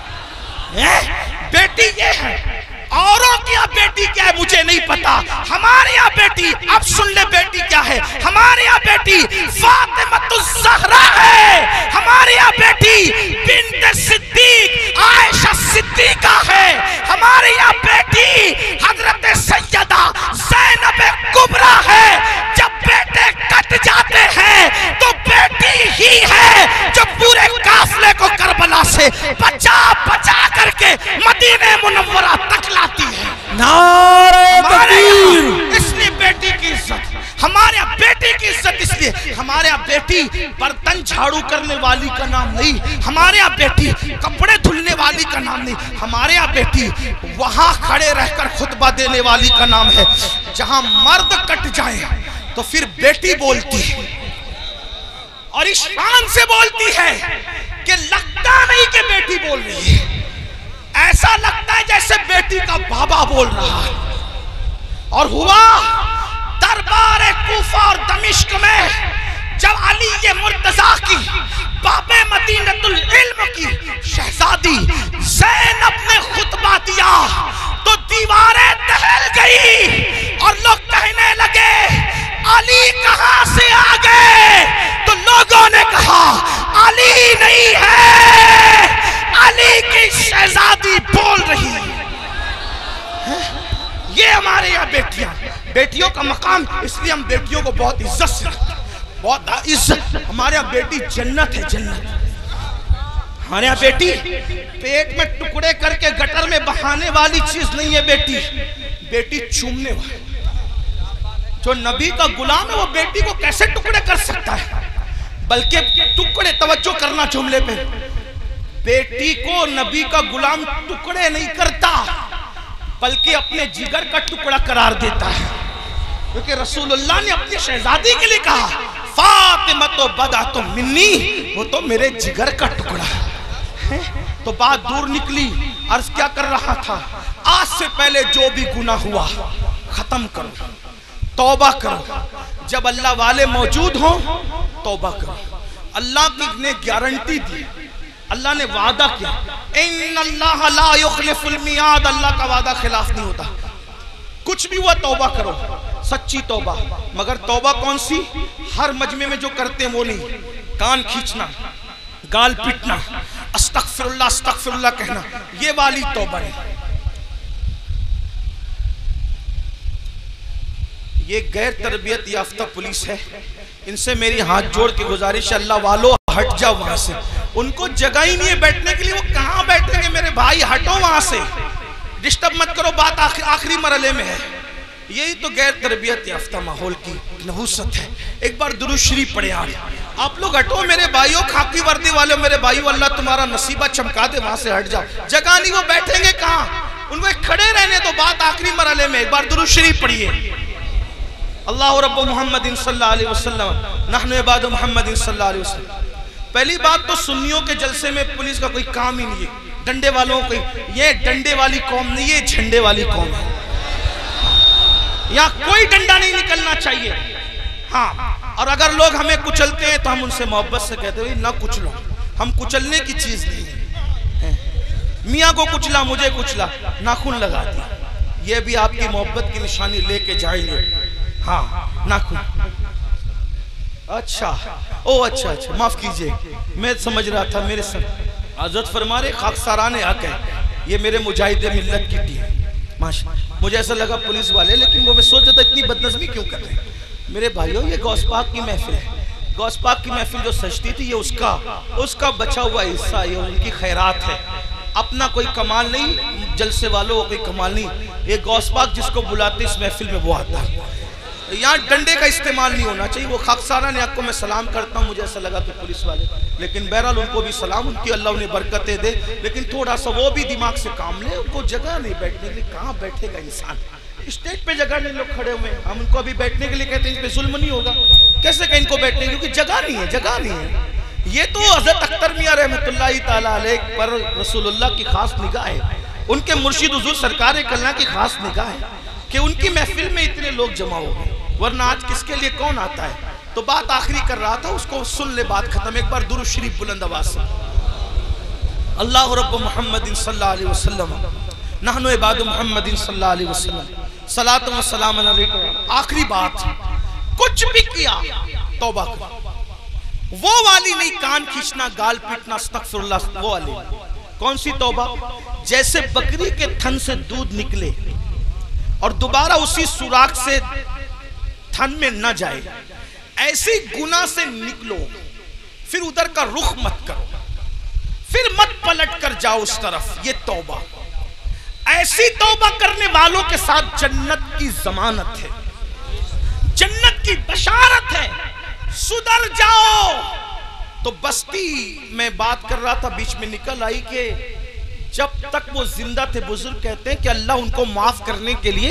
बेटी ये है, औरों की यहाँ बेटी क्या है मुझे नहीं पता। हमारे यहाँ बेटी, अब सुन ले बेटी क्या है। हमारे यहाँ बेटी फातिमतुज़ ज़हरा है। हमारे यहाँ बेटी बिन्त सिद्दीक आयशा सिद्दीका है। हमारे यहाँ बेटी हजरत सैयदा ज़ैनब कुबरा है। जब बेटे कट जाते हैं तो बेटी ही है जो पूरे काफिले को करबला से बचा बचा करके मदीने मुनव्वरा तक लाती है। नारे तकबीर। इसलिए बेटी की इज्जत, हमारे बेटी की इज्जत इसलिए हमारे यहाँ बेटी बर्तन झाड़ू करने वाली का नाम नहीं, हमारे यहाँ बेटी कपड़े धुलने वाली का नाम नहीं, हमारे यहाँ बेटी वहां खड़े रहकर खुतबा देने वाली का नाम है। जहां मर्द कट जाए तो फिर बेटी बोलती है और इस शान से बोलती है कि लगता नहीं कि बेटी बोल रही है, ऐसा लगता है जैसे बेटी का बाबा बोल रहा है। और हुआ दरबार कूफा और दमिश्क में जब अली ये मुर्तजा की बाबे मदीनतुल इल्म की शहजादी ज़ैनब ने खुतबा दिया तो दीवारें दहल गई और लोग कहने लगे अली कहां से आ गए। तो लोगों ने कहा अली नहीं है, अली की शहजादी बोल रही है। ये हमारे यहाँ बेटियां, बेटियों का मकाम, इसलिए हम बेटियों को बहुत इज्जत से रखते हैं, बहुत इज्जत। हमारे यहाँ बेटी जन्नत है, जन्नत। हमारे यहाँ बेटी पेट में टुकड़े करके गटर में बहाने वाली चीज नहीं है बेटी, बेटी चूमने वाली। जो नबी का गुलाम है वो बेटी को कैसे टुकड़े कर सकता है, बल्कि टुकड़े, तवज्जो करना जुमले पे, बेटी को नबी का गुलाम टुकड़े नहीं करता बल्कि अपने जिगर का टुकड़ा करार देता है, क्योंकि रसूलुल्लाह ने अपनी शहजादी के लिए कहा फातिमा तो बदा तो मिन्नी, वो तो मेरे जिगर का टुकड़ा है। तो बात दूर निकली, अर्ज क्या कर रहा था, आज से पहले जो भी गुनाह हुआ खत्म करो, तौबा करो। जब अल्लाह वाले मौजूद हो तौबा करो। अल्लाह ने गारंटी दी, अल्लाह ने वादा किया, इन्नल्लाह ला युखलिफुल मियाद, अल्लाह का वादा खिलाफ नहीं होता। कुछ भी हुआ तौबा करो, सच्ची तौबा। मगर तौबा कौन सी, हर मजमे में जो करते हैं वो नहीं, कान खींचना, गाल पीटना, अस्तगफिरुल्लाह अस्तगफिरुल्लाह कहना, ये वाली तौबा नहीं। ये गैर तरबियत याफ्ता पुलिस है, इनसे मेरी हाथ जोड़ के गुजारिश, अल्लाह वालों हट जाओ वहां से, उनको जगह ही नहीं है बैठने के लिए, वो कहां बैठेंगे मेरे भाई, हटो वहां से, डिस्टर्ब मत करो, बात आखिरी मरहले में है। यही तो गैर तरबियत याफ्ता माहौल की नहुसत है। एक बार दुरूद शरीफ पढ़े आप लोग, हटो मेरे भाइयों, खाकी वर्दी वाले मेरे भाइयों, अल्लाह तुम्हारा नसीबा चमका दे, वहां से हट जाओ, जगह नहीं, वो बैठेंगे कहां, उनको खड़े रहने तो, बात आखिरी मरहले में। एक बार दुरूद शरीफ पढ़िए, अल्लाह रब्बु मुहम्मदिन सल्लल्लाहु अलैहि वसल्लम नहनु इबादु मुहम्मदिन सल्लल्लाहु अलैहि वसल्लम। पहली बात तो सुन्नियों के जलसे में पुलिस का कोई काम ही नहीं है, डंडे वालों को, ये डंडे वाली कौम नहीं है, झंडे वाली कौम है, यहाँ कोई डंडा नहीं निकलना चाहिए। हाँ, और अगर लोग हमें कुचलते हैं तो हम उनसे मोहब्बत से कहते हैं ना कुचलो, हम कुचलने की चीज नहीं है। मियाँ को कुचला, मुझे कुचला, नाखून लगा दिया, ये भी आपकी मोहब्बत की निशानी लेके जाएंगे। हाँ, नाखून, अच्छा, ओ अच्छा अच्छा, माफ कीजिए, मैं समझ रहा था मेरे सर हज़रत फरमा रहे खाकसाराने हक है, ये मेरे मुजाहिदे मिल्लत की टीम, माशा, मुझे ऐसा लगा पुलिस वाले, लेकिन वो मैं सोच रहा था इतनी बदनज़मी क्यों कर रहे हैं। मेरे भाइयों, ये गौस पाक की महफिल है, गौस पाक की महफिल जो सजती थी, ये उसका बचा हुआ हिस्सा, ये उनकी खैरात है, अपना कोई कमाल नहीं, जलसे वालों कोई कमाल नहीं, ये गौस पाक जिसको बुलाते इस महफिल में वो आता है। यहाँ डंडे का इस्तेमाल नहीं होना चाहिए। वो खाकसारा ने आपको मैं सलाम करता हूँ, मुझे ऐसा लगा कि पुलिस वाले, लेकिन बहरहाल उनको भी सलाम, उनकी अल्लाह उन्हें बरकतें दे, लेकिन थोड़ा सा वो भी दिमाग से काम ले, उनको जगह नहीं बैठने के लिए, कहाँ बैठेगा इंसान, स्टेज पे जगह नहीं, लोग खड़े हुए, हम उनको अभी बैठने के लिए कहते हैं, इस पे जुल्म नहीं होगा, कैसे कहीं इनको बैठने, क्योंकि जगह नहीं है, जगह नहीं है। ये तो हज़रत अख्तर मियाँ रहमतुल्लाहि ताला अलैह पर रसूलुल्लाह की खास निगाह है, उनके मुर्शिद हुजूर सरकार कल्ला की खास निगाह है कि उनकी महफिल में इतने लोग जमा हो गए, वरना आज किसके लिए कौन आता है। तो बात आखिरी कर रहा था, उसको सुन ले, बात खत्म। एक बार दुरूद शरीफ बुलंद आवाज से, अल्लाह रब्बु मुहम्मदिन सल्लल्लाहु अलैहि वसल्लम नहनु इबादु मुहम्मदिन सल्लल्लाहु अलैहि वसल्लम सलातु व सलाम अलैकुम। आखिरी बात, कुछ भी किया तौबा करो, वो वाली नहीं, कान खींचना, गाल पीटना, अस्तगफिरुल्लाह, वो वाली। कौन सी तौबा, जैसे बकरी के थन से दूध निकले और दोबारा उसी सुराख से थन में न जाए, ऐसी गुनाह से निकलो, फिर उधर का रुख मत करो, फिर मत पलट कर जाओ उस तरफ, ये तौबा। ऐसी तौबा करने वालों के साथ जन्नत की जमानत है, जन्नत की बशारत है। सुधर जाओ। तो बस्ती में बात कर रहा था, बीच में निकल आई कि जब तक वो जिंदा थे बुजुर्ग कहते हैं कि अल्लाह उनको माफ करने के लिए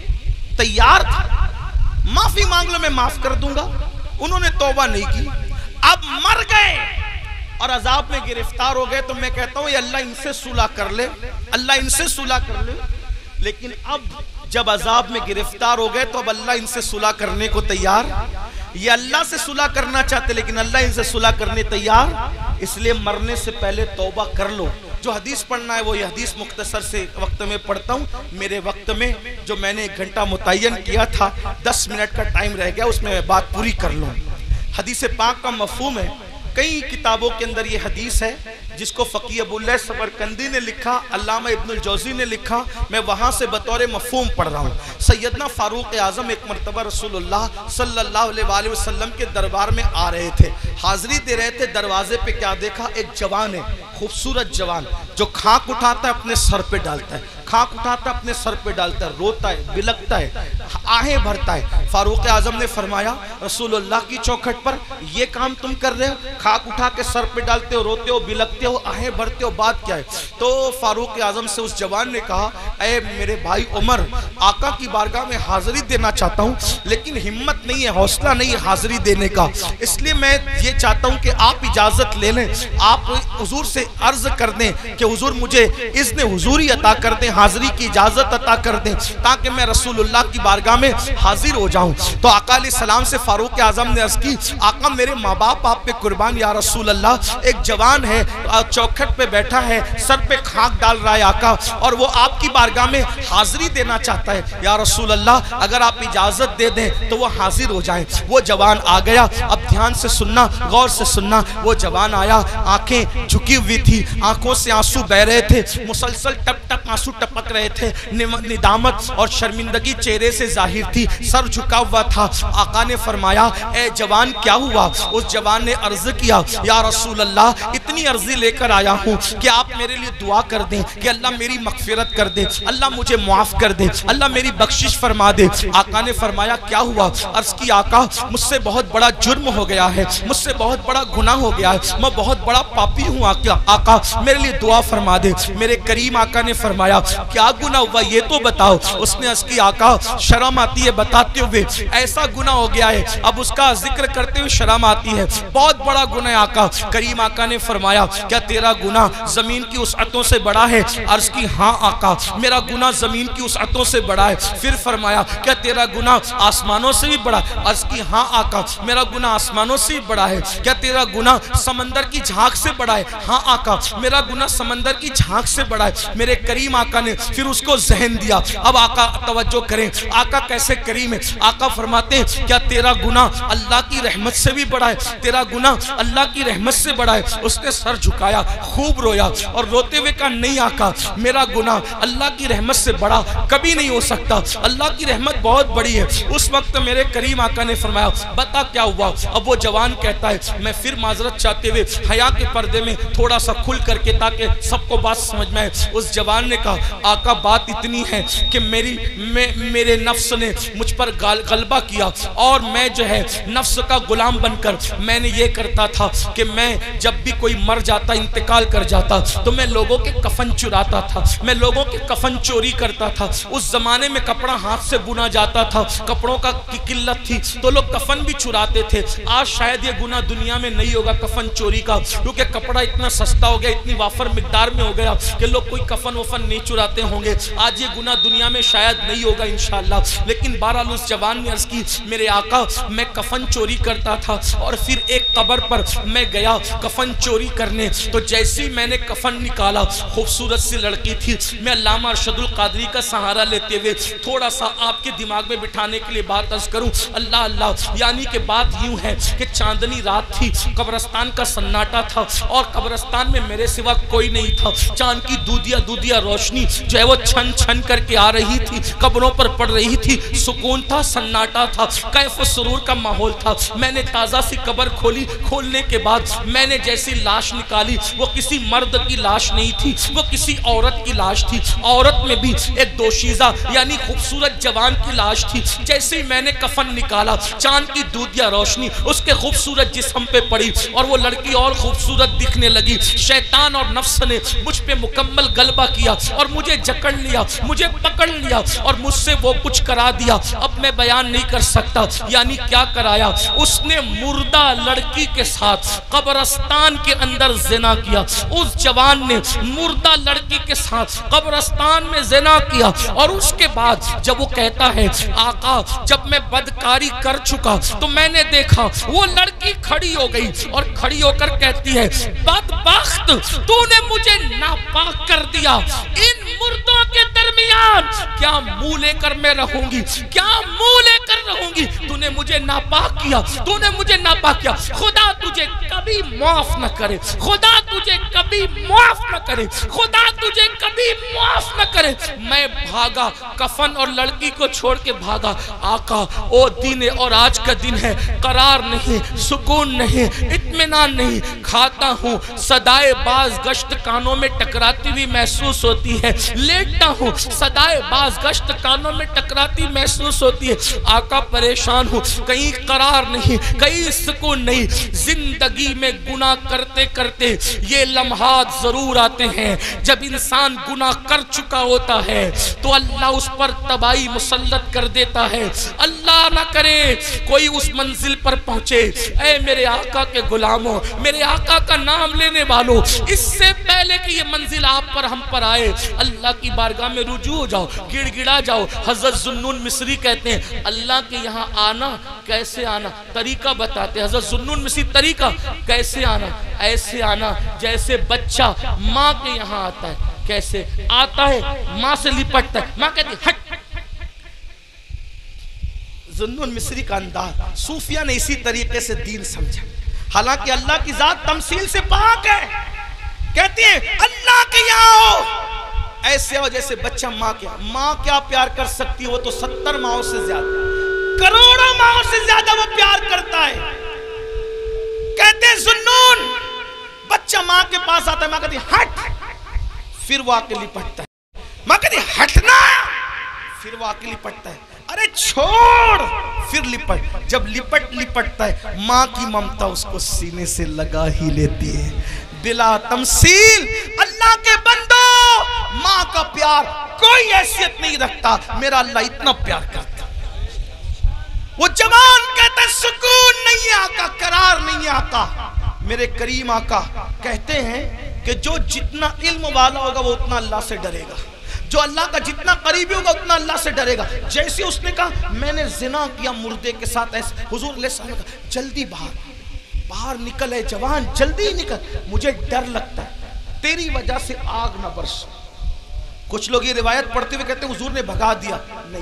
तैयार था, माफी मांग लो मैं माफ कर दूंगा। उन्होंने तौबा नहीं की, अब मर गए और अजाब में गिरफ्तार हो गए। तो मैं कहता हूं ये अल्लाह इनसे सुलह कर ले, अल्लाह इनसे सुलह कर ले। लेकिन अब जब अजाब में गिरफ्तार हो गए तो अब अल्लाह इनसे सुलह करने को तैयार। ये अल्लाह से सुलह करना चाहते लेकिन अल्लाह इनसे सुलह करने तैयार। इसलिए मरने से पहले तौबा कर लो। जो हदीस पढ़ना है वो ये हदीस मुख्तसर से वक्त में पढ़ता हूँ। मेरे वक्त में जो मैंने 1 घंटा मुतय्यन किया था, 10 मिनट का टाइम रह गया, उसमें मैं बात पूरी कर लूँ। हदीस पाक का मफहूम है, कई किताबों के अंदर ये हदीस है जिसको फ़क़ी अबूल्लाह समरकंदी ने लिखा, अल्लामा इब्नुल जौज़ी ने लिखा। मैं वहाँ से बतौर मफ़हूम पढ़ रहा हूँ। सैयदना फ़ारूक आज़म एक मरतबा रसूलुल्लाह सल्लल्लाहु अलैहि वसल्लम के दरबार में आ रहे थे, हाज़री दे रहे थे। दरवाजे पे क्या देखा, एक जवान है, खूबसूरत जवान, जो खाक उठाता है अपने सर पे डालता है, खाक उठाता है अपने सर पे डालता है, रोता है, बिलकता है, आहें भरता है। फारूक आज़म ने फरमाया रसूलुल्लाह की चौखट पर ये काम तुम कर रहे हो, खाक उठा के सर पे डालते हो, रोते हो, बिलकते हो, आहें भरते हो, बात क्या है? तो फारूक आज़म से उस जवान ने कहा, ऐ मेरे भाई उमर, आका की बारगाह में हाज़िरी देना चाहता हूँ लेकिन हिम्मत नहीं है, हौसला नहीं है हाज़िरी देने का, इसलिए मैं ये चाहता हूँ कि आप इजाज़त ले लें, आप हुजूर से अर्ज़ कर दें कि हुजूर मुझे इज़्न हुजूरी अता कर दें, हाज़िरी की इजाज़त अता कर दें ताकि मैं रसूलुल्लाह की बारगाह में हाजिर हो जाऊं। तो आका अलैहिस्सलाम से फारूक आज़म ने अर्ज़ की, आका मेरे माँ बाप आप पे कुर्बान या रसूल अल्लाह, एक जवान है चौखट पे बैठा है, सर पे खाक डाल रहा है आका, और वो आपकी बारगाह में हाजिरी देना चाहता है या रसूल अल्लाह, अगर आप इजाज़त दे दें तो वो हाजिर हो जाए। वो जवान आ गया। अब ध्यान से सुनना, गौर से सुनना। वो जवान आया, आंखें झुकी हुई थी, आंखों से आंसू बह रहे थे, मुसलसल टप टप आंसू टपक रहे थे, निदामत और शर्मिंदगी चेहरे से जाहिर थी, सर झुका हुआ था। आका ने फरमाया, ए जवान क्या हुआ? उस जवान ने अर्ज किया, या रसूल अल्लाह, इतनी अर्जी लेकर आया हूँ कि आप मेरे लिए दुआ कर दें कि अल्लाह मेरी मगफिरत कर दे, अल्लाह मुझे माफ कर दे, अल्लाह मेरी बख्शिश फरमा दे। आका ने फरमाया क्या हुआ? अर्ज की, आका मुझसे बहुत बड़ा जुर्म हो गया है, मुझसे बहुत बड़ा गुनाह हो गया है, मैं बहुत बड़ा पापी हूँ आका, मेरे लिए दुआ फरमा दे। मेरे करीम आका ने फरमाया क्या गुनाह हुआ ये तो बताओ। उसने अर्ज की, आका शर्म आती है बताते हुए, ऐसा गुनाह हो गया है, अब उसका जिक्र करते हुए शर्म आती है, बहुत बड़ा गुनाह आका। करीम आका ने फरमाया क्या तेरा गुनाह जमीन की उसअतों से बड़ा है? अर्ज की हाँ आका, मेरा गुनाह जमीन की उसअतों से बड़ा है। फिर फरमाया क्या तेरा गुनाह आसमानों से भी बड़ा? अर्ज की हाँ आका, मेरा गुनाह आसमानों से भी बड़ा है। क्या तेरा गुनाह समंदर की झांक से बड़ा है? हाँ आका, मेरा गुनाह समंदर की झांक से बड़ा है। मेरे करीम आका ने फिर उसको जहन दिया। अब आका तवज्जो करें, आका कैसे करीम है। आका फरमाते हैं क्या तेरा गुनाह अल्लाह की रहमत से भी बड़ा है? तेरा गुनाह अल्लाह की रहमत से बड़ा है। उसने सर झुकाया, खूब रोया और रोते हुए कहा नहीं आका, मेरा गुनाह अल्लाह की रहमत से बड़ा कभी नहीं हो सकता, अल्लाह की रहमत बहुत बड़ी है। उस वक्त मेरे करीम आका ने फरमाया बता क्या हुआ? अब वो जवान कहता है, मैं फिर माजरत चाहते हुए हया के पर्दे में थोड़ा सा खुल करके ताकि सबको बात समझ में आए। उस जवान ने कहा आका बात इतनी है कि मेरे नफ्स ने मुझ पर गलबा किया और मैं जो है नफ्स का गुलाम बनकर मैंने ये करता था कि मैं जब भी कोई मर जाता, इंतकाल कर जाता, तो मैं लोगों के कफन चुराता था, मैं लोगों के कफन चोरी करता था। उस जमाने में कपड़ा हाथ से बुना जाता था, कपड़ों का की किल्लत थी तो लोग कफन भी चुराते थे। आज शायद ये गुनाह दुनिया में नहीं होगा कफन चोरी का, क्योंकि कपड़ा इतना सस्ता हो गया, इतनी वाफर मिकदार में हो गया कि लोग कोई कफन वफन नहीं चुराते होंगे। आज ये गुनाह दुनिया में शायद नहीं होगा इंशाअल्लाह। लेकिन बहरहाल उस जवान ने अर्ज की, मेरे आका मैं कफन चोरी करता था और फिर एक कब्र पर मैं गया कफन चोरी करने, तो जैसे ही मैंने कफन निकाला, खूबसूरत सी लड़की थी। मैं अल्लामा अरशदुल कादरी का सहारा लेते हुए थोड़ा सा आपके दिमाग में बिठाने के लिए बात अर्ज करूं। अल्लाह अल्लाह, यानी कि बात यूं है कि चांदनी रात थी, कब्रस्तान का सन्नाटा था और कब्रस्तान में मेरे सिवा कोई नहीं था। चांद की दूधिया दूधिया रोशनी जो है वो छन छन करके आ रही थी, कब्रों पर पड़ रही थी। सुकून था, सन्नाटा था, कैफ सुरूर का माहौल था। मैंने ताज़ा सी कब्र खोली। खोलने के बाद मैंने जैसी लाश निकाली, वो किसी मर्द की लाश नहीं थी, वो किसी औरत की लाश थी। औरत में भी एक दोशीज़ा यानी खूबसूरत जवान की लाश थी। जैसे ही मैंने कफन निकाला, चांद की दूधिया रोशनी उसके खूबसूरत जिस्म पे पड़ी और वो लड़की और खूबसूरत दिखने लगी। शैतान और नफ्स ने मुझ पे मुकम्मल गलबा किया और मुझे जकड़ लिया, मुझे पकड़ लिया और मुझसे वो कुछ करा दिया, अब मैं बयान नहीं कर सकता। यानी क्या कराया, उसने मुर्दा लड़की के साथ कब्रिस्तान के अंदर ज़िना किया। उस जवान ने मुर्दा लड़की के साथ कब्रिस्तान में ज़िना किया। और उसके बाद जब वो कहता है, आका जब मैं बदकारी कर चुका तो मैंने देखा वो लड़की खड़ी हो गई और खड़ी होकर कहती है, बदबख्त तूने मुझे नापाक कर दिया। इन मुर्दों के दरमियान क्या मुंह लेकर मैं रहूंगी, क्या मुंह लेकर रहूंगी? तूने मुझे नापाक किया, तूने मुझे नापाक किया। खुदा तुझे कभी माफ न करे, खुदा तुझे कभी माफ न करे, खुदा तुझे कभी माफ न करे। मैं भागा, कफन और लड़की को छोड़ के भागा। आका ओ दिन और आज का दिन है, करार नहीं, सुकून नहीं, इत्मीनान नहीं। खाता हूँ, सदाए बाज गश्त कानों में टकराती हुई महसूस होती है। लेटता हूँ, सदाए बाज गश्त कानों में टकराती महसूस होती है। आका परेशान हूँ, कहीं करार नहीं, कहीं सुकून नहीं। जिंदगी में गुनाह करते करते ये लम्हात जरूर आते हैं जब इंसान गुनाह कर चुका होता है तो अल्लाह उस पर तबाही मुसल्लत कर देता है। अल्लाह ना करे कोई उस मंजिल पर पहुंचे। ऐ मेरे आका के गुलामों, मेरे आका का नाम लेने वालों, इससे पहले कि ये मंजिल आप पर हम पर आए, अल्लाह की बारगाह में रुजू हो जाओ, गिड़गिड़ा जाओ। हजरत जुन्नून मिस्री कहते हैं, अल्लाह के यहाँ आना कैसे आना, तरीका बताते हैं हजरत जुन्नून मिस्री। तरीका कैसे आना, ऐसे आना जैसे बच्चा माँ के यहाँ आता है। कैसे आता है, माँ से लिपटता है, माँ कहती हट। जुन्नून मिस्री का अंदाज सूफिया ने इसी तरीके से दीन समझा। हालांकि अल्लाह की जात तमसील से पाक है। कहती है अल्लाह के यहाँ हो, ऐसे हो जैसे बच्चा माँ के। माँ क्या प्यार कर सकती है, वो तो 70 माओं से ज्यादा, करोड़ों माओं से ज्यादा वो प्यार करता है। कहते हैं जुन्नून, बच्चा माँ के पास आता है, माँ कहती हट, फिर वो आके लिपटता है। माँ कहती हटना, फिर वो आके लिपटता है। अरे छोड़, फिर लिपट। जब लिपटता है, माँ की ममता उसको सीने से लगा ही लेती है। बिला तमसील अल्लाह के बंदो, माँ का प्यार कोई हैसियत नहीं रखता। मेरा अल्लाह इतना प्यार करता। वो जवान कहता सुकून नहीं आका, करार नहीं आका। मेरे करीम आका कहते हैं कि जो जितना इल्म वाला होगा वो उतना अल्लाह से डरेगा, जो अल्लाह का जितना करीबी होगा उतना अल्लाह से डरेगा। जैसे उसने कहा मैंने जिना किया मुर्दे के साथ, ऐसे हुजूर ने कहा जल्दी बाहर निकल है जवान, जल्दी निकल, मुझे डर लगता है तेरी वजह से आग ना बरस। कुछ लोग ये रिवायत पढ़ते हुए कहते हैं हुजूर ने भगा दिया।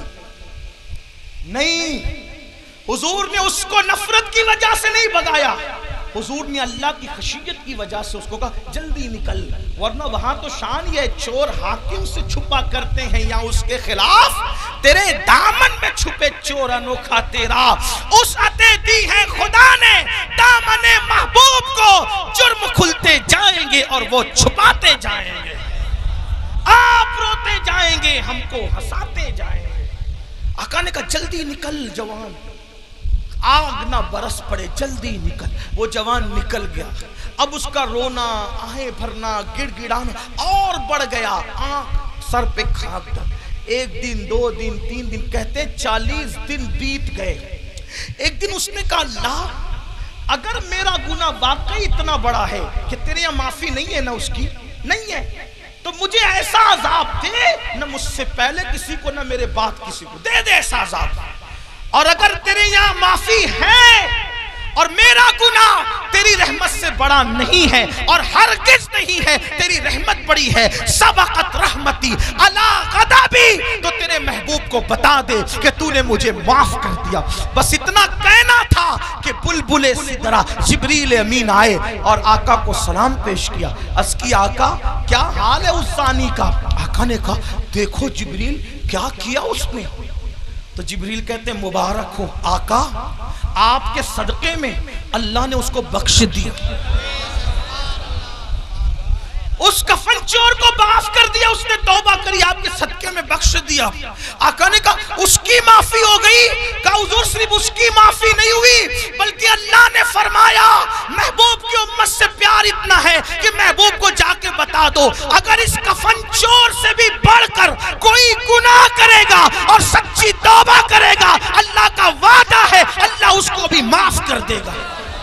नहीं, हुजूर ने उसको नफरत की वजह से नहीं भगाया, हुजूर ने अल्लाह की खशियत की वजह से उसको कहा जल्दी निकल। वरना वहां तो शान ये चोर हाकिम से छुपा करते हैं या उसके खिलाफ, तेरे दामन में छुपे चोर अनोखा तेरा। उस अते दी है खुदा ने दामने महबूब को, जुर्म खुलते जाएंगे और वो छुपाते जाएंगे। आप रोते जाएंगे, हमको हंसाते जाएंगे। आका ने कहा जल्दी निकल जवान, आग ना बरस पड़े, जल्दी निकल। वो जवान निकल गया। अब उसका रोना, आहें भरना, गिड़गिड़ाना और बढ़ गया। आंख सर पे खाक था। 1 दिन 2 दिन 3 दिन, कहते 40 दिन बीत गए। एक दिन उसने कहा अल्लाह अगर मेरा गुनाह वाकई इतना बड़ा है कि तेरे यहाँ माफी नहीं है ना, उसकी नहीं है, तो मुझे ऐसा अजाब दे, न मुझसे पहले किसी को न मेरे बाद किसी को, दे दे ऐसा अजाब। और अगर तेरे यहाँ माफी है और मेरा गुनाह तेरी रहमत से बड़ा नहीं है और हरगिज़ नहीं है, तेरी रहमत बड़ी है। सबक़त रहमती अला ग़ज़बी, तो तेरे महबूब को बता दे कि तूने मुझे माफ कर दिया। बस इतना कहना था कि बुलबुले सिदरा जिब्रील अमीन आए और आका को सलाम पेश किया। अस्की आका क्या हाल है उस ज़ानी का? आका ने कहा देखो जिब्रील क्या किया उसने। तो जिब्रील कहते मुबारक हो आका, आपके सदक़े में अल्लाह ने उसको बख्श दिया, उस कफन चोर को माफ कर दिया, उसने तौबा करी, आपके सदके में बख्श दिया। आका ने कहा उसकी माफी हो गई? कहा हुजूर सिर्फ उसकी माफी नहीं हुई बल्कि अल्लाह ने फरमाया महबूब की उम्मत से प्यार इतना है कि महबूब को जाके बता दो अगर इस कफन चोर से भी बढ़कर कोई गुनाह करेगा और सच्ची तौबा करेगा, अल्लाह का वादा है अल्लाह उसको भी माफ कर देगा।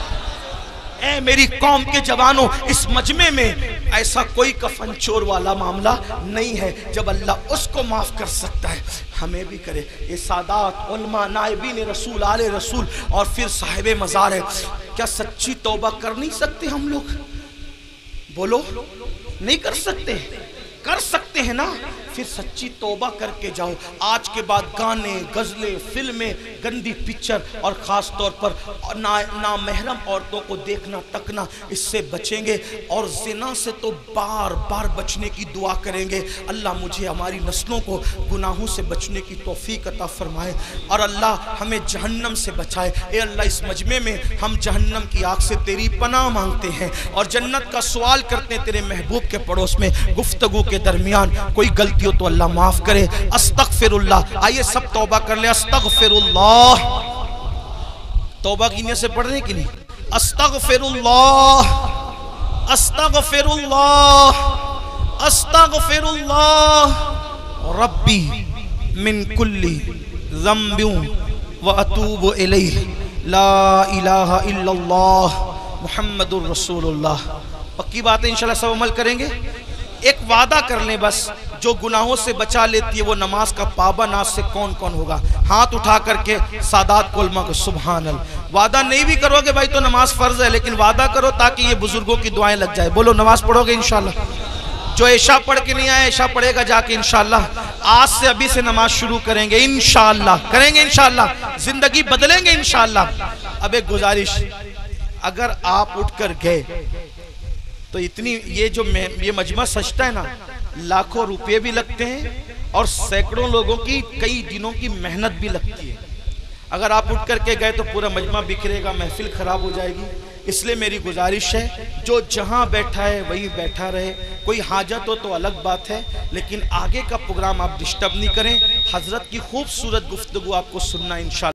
ऐ मेरी कौम के जवानों, इस मजमे में ऐसा कोई कफन चोर वाला मामला नहीं है जब अल्लाह उसको माफ कर सकता है, हमें भी करे। ये सादात उलमा नाइबीन रसूल आले रसूल और फिर साहिब मज़ार है, क्या सच्ची तौबा कर नहीं सकते हम लोग? बोलो नहीं कर सकते? कर सकते हैं ना, फिर सच्ची तौबा करके जाओ। आज के बाद गाने, गज़लें, फिल्में, गंदी पिक्चर और ख़ास तौर पर नामहरम औरतों को देखना तकना, इससे बचेंगे और ज़िना से तो बार बार बचने की दुआ करेंगे। अल्लाह मुझे हमारी नस्लों को गुनाहों से बचने की तौफीक अता फरमाए और अल्लाह हमें जहन्नम से बचाए। ए अल्लाह, इस मजमे में हम जहन्नम की आग से तेरी पनाह मांगते हैं और जन्नत का सवाल करते हैं तेरे महबूब के पड़ोस में। गुफ्तगू के दरमियान कोई गलती तो अल्लाह माफ करे। अस्तगफिरुल्लाह, आइए सब तौबा कर ले। अस्तगफिरुल्लाह, तौबा की नियत से पढ़ रहे कि नहीं? अस्तगफिरुल्लाह, अस्तगफिरुल्लाह, अस्तगफिरुल्लाह रब्बी मिन कुल्ली ज़म्बिन व अतूबु इलैहि, ला इलाहा इल्लल्लाह मुहम्मदुर रसूलुल्लाह। पक्की बात है, इंशाल्लाह सब अमल करेंगे। एक वादा कर लें बस, जो गुनाहों से बचा लेती है वो नमाज का पाबंद आज से कौन कौन होगा? हाथ उठा करके सादात उलमा को सुभान अल्लाह। वादा नहीं भी करोगे भाई तो नमाज फर्ज है, लेकिन वादा करो ताकि ये बुजुर्गों की दुआएं लग जाए। बोलो नमाज पढ़ोगे इंशाल्लाह। जो ऐशा पढ़ के नहीं आया ऐशा पढ़ेगा जाके इंशाल्लाह। आज से अभी से नमाज शुरू करेंगे इंशाल्लाह, करेंगे इंशाल्लाह, जिंदगी बदलेंगे इंशाल्लाह। अब एक गुजारिश, अगर आप उठ कर गए तो इतनी ये मजमा सजता है ना, लाखों रुपए भी लगते हैं और सैकड़ों लोगों की कई दिनों की मेहनत भी लगती है। अगर आप उठ करके गए तो पूरा मजमा बिखरेगा, महफिल खराब हो जाएगी। इसलिए मेरी गुजारिश है जो जहां बैठा है वहीं बैठा रहे। कोई हाजत हो तो अलग बात है, लेकिन आगे का प्रोग्राम आप डिस्टर्ब नहीं करें। हजरत की खूबसूरत गुफ्तगू आपको सुनना इंशाअल्लाह।